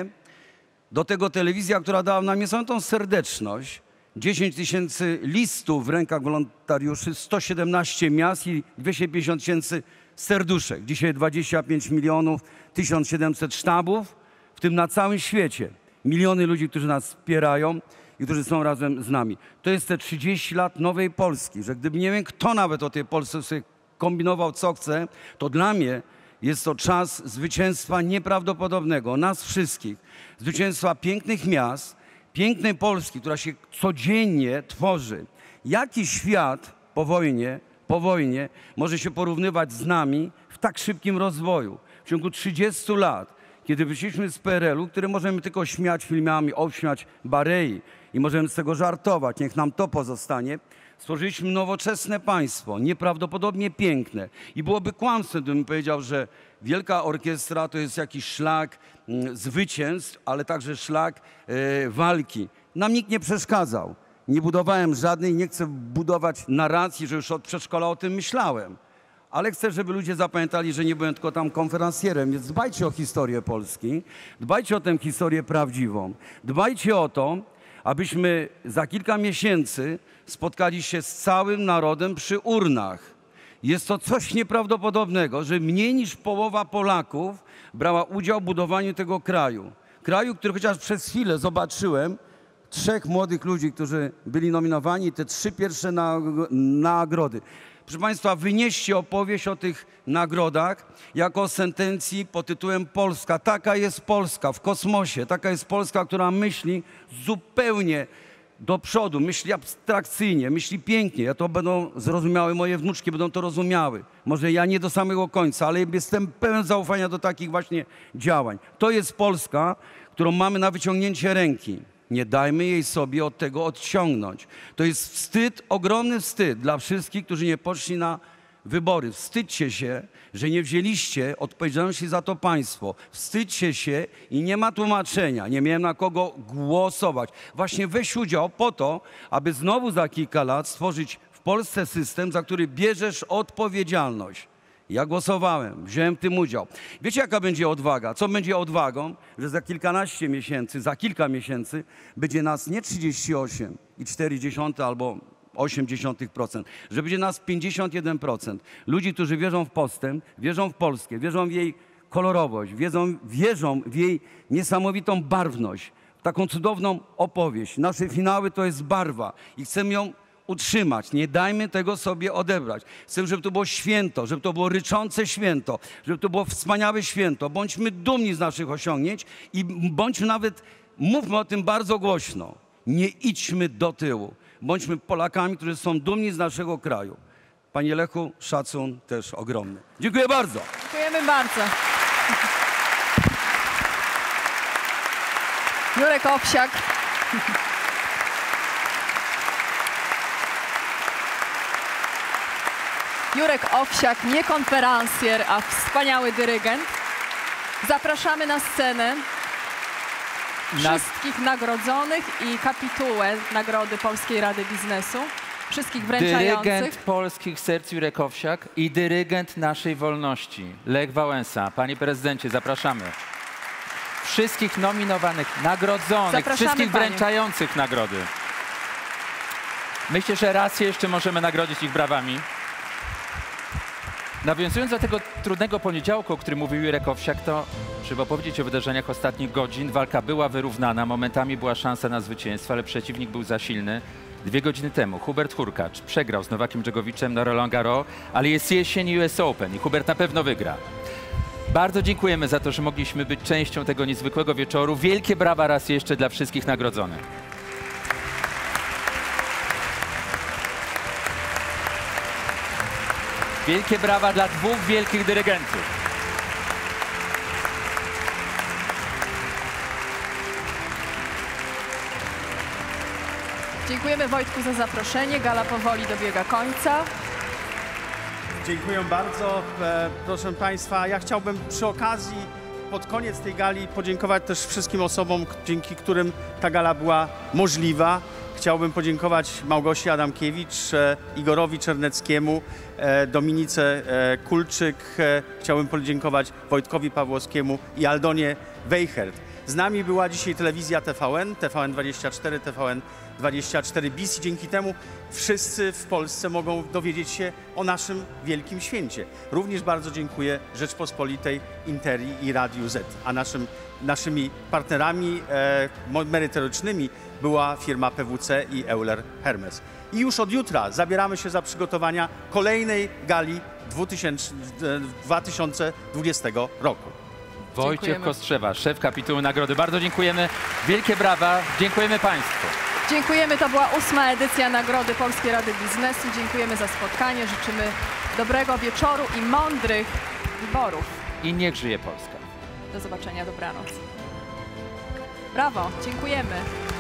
do tego telewizja, która dała nam niesamowitą serdeczność, dziesięć tysięcy listów w rękach wolontariuszy, sto siedemnaście miast i dwieście pięćdziesiąt tysięcy serduszek. Dzisiaj dwadzieścia pięć milionów, tysiąc siedemset sztabów, w tym na całym świecie. Miliony ludzi, którzy nas wspierają i którzy są razem z nami. To jest te trzydzieści lat nowej Polski, że gdyby nie wiem, kto nawet o tej Polsce sobie kombinował, co chce, to dla mnie jest to czas zwycięstwa nieprawdopodobnego, nas wszystkich. Zwycięstwa pięknych miast, pięknej Polski, która się codziennie tworzy. Jaki świat po wojnie, po wojnie może się porównywać z nami w tak szybkim rozwoju? W ciągu trzydziestu lat, kiedy wyszliśmy z P R L u, który możemy tylko śmiać filmami, obśmiać Barei i możemy z tego żartować, niech nam to pozostanie, stworzyliśmy nowoczesne państwo, nieprawdopodobnie piękne. I byłoby kłamstwem, gdybym powiedział, że Wielka Orkiestra to jest jakiś szlak mm, zwycięstw, ale także szlak e, walki. Nam nikt nie przeszkadzał. Nie budowałem żadnej, nie chcę budować narracji, że już od przedszkola o tym myślałem. Ale chcę, żeby ludzie zapamiętali, że nie byłem tylko tam konferencjerem, więc dbajcie o historię Polski, dbajcie o tę historię prawdziwą. Dbajcie o to, abyśmy za kilka miesięcy spotkali się z całym narodem przy urnach. Jest to coś nieprawdopodobnego, że mniej niż połowa Polaków brała udział w budowaniu tego kraju. Kraju, który chociaż przez chwilę zobaczyłem, trzech młodych ludzi, którzy byli nominowani, te trzy pierwsze nagrody. Proszę Państwa, wynieście opowieść o tych nagrodach jako o sentencji pod tytułem Polska. Taka jest Polska w kosmosie, taka jest Polska, która myśli zupełnie do przodu, myśli abstrakcyjnie, myśli pięknie. Ja to będą zrozumiały, moje wnuczki będą to rozumiały. Może ja nie do samego końca, ale jestem pełen zaufania do takich właśnie działań. To jest Polska, którą mamy na wyciągnięcie ręki. Nie dajmy jej sobie od tego odciągnąć. To jest wstyd, ogromny wstyd dla wszystkich, którzy nie poszli na wybory. Wstydźcie się, że nie wzięliście odpowiedzialności za to państwo. Wstydźcie się i nie ma tłumaczenia. Nie miałem na kogo głosować. Właśnie weź udział po to, aby znowu za kilka lat stworzyć w Polsce system, za który bierzesz odpowiedzialność. Ja głosowałem, wziąłem w tym udział. Wiecie, jaka będzie odwaga? Co będzie odwagą? Że za kilkanaście miesięcy, za kilka miesięcy będzie nas nie trzydzieści osiem i cztery dziesiąte albo osiem dziesiątych procent, że będzie nas pięćdziesiąt jeden procent. Ludzi, którzy wierzą w postęp, wierzą w Polskę, wierzą w jej kolorowość, wierzą, wierzą w jej niesamowitą barwność, taką cudowną opowieść. Nasze finały to jest barwa i chcemy ją utrzymać. Nie dajmy tego sobie odebrać. Chcę, żeby to było święto, żeby to było ryczące święto, żeby to było wspaniałe święto. Bądźmy dumni z naszych osiągnięć i bądźmy nawet, mówmy o tym bardzo głośno. Nie idźmy do tyłu. Bądźmy Polakami, którzy są dumni z naszego kraju. Panie Lechu, szacun też ogromny. Dziękuję bardzo. Dziękujemy bardzo. Jurek Owsiak. Jurek Owsiak, nie konferencjer, a wspaniały dyrygent. Zapraszamy na scenę wszystkich nagrodzonych i kapitułę Nagrody Polskiej Rady Biznesu. Wszystkich wręczających. Dyrygent polskich serc Jurek Owsiak i dyrygent naszej wolności Lech Wałęsa. Panie prezydencie, zapraszamy. Wszystkich nominowanych, nagrodzonych, Zapraszamy, wszystkich panie. wręczających nagrody. Myślę, że raz jeszcze możemy nagrodzić ich brawami. Nawiązując do tego trudnego poniedziałku, o którym mówił Jurek Owsiak, to trzeba powiedzieć o wydarzeniach ostatnich godzin. Walka była wyrównana, momentami była szansa na zwycięstwo, ale przeciwnik był za silny. Dwie godziny temu Hubert Hurkacz przegrał z Nowakiem Dżogowiczem na Roland Garros, ale jest jesień U S Open i Hubert na pewno wygra. Bardzo dziękujemy za to, że mogliśmy być częścią tego niezwykłego wieczoru. Wielkie brawa raz jeszcze dla wszystkich nagrodzonych. Wielkie brawa dla dwóch wielkich dyrygentów. Dziękujemy Wojtku za zaproszenie. Gala powoli dobiega końca. Dziękuję bardzo. E, proszę Państwa, ja chciałbym przy okazji pod koniec tej gali podziękować też wszystkim osobom, dzięki którym ta gala była możliwa. Chciałbym podziękować Małgosi Adamkiewicz, e, Igorowi Czerneckiemu, e, Dominice e, Kulczyk. E, chciałbym podziękować Wojtkowi Pawłowskiemu i Aldonie Weichert. Z nami była dzisiaj telewizja T V N, T V N dwadzieścia cztery, T V N dwadzieścia cztery bis i dzięki temu wszyscy w Polsce mogą dowiedzieć się o naszym wielkim święcie. Również bardzo dziękuję Rzeczpospolitej, Interi i Radiu Z, a naszym, naszymi partnerami e, merytorycznymi była firma P W C i Euler Hermes. I już od jutra zabieramy się za przygotowania kolejnej gali dwa tysiące dwudziestego roku. Wojciech Dziękujemy. Kostrzewa, szef kapitułu nagrody. Bardzo dziękujemy. Wielkie brawa. Dziękujemy Państwu. Dziękujemy, to była ósma edycja Nagrody Polskiej Rady Biznesu. Dziękujemy za spotkanie, życzymy dobrego wieczoru i mądrych wyborów. I niech żyje Polska. Do zobaczenia, dobranoc. Brawo, dziękujemy.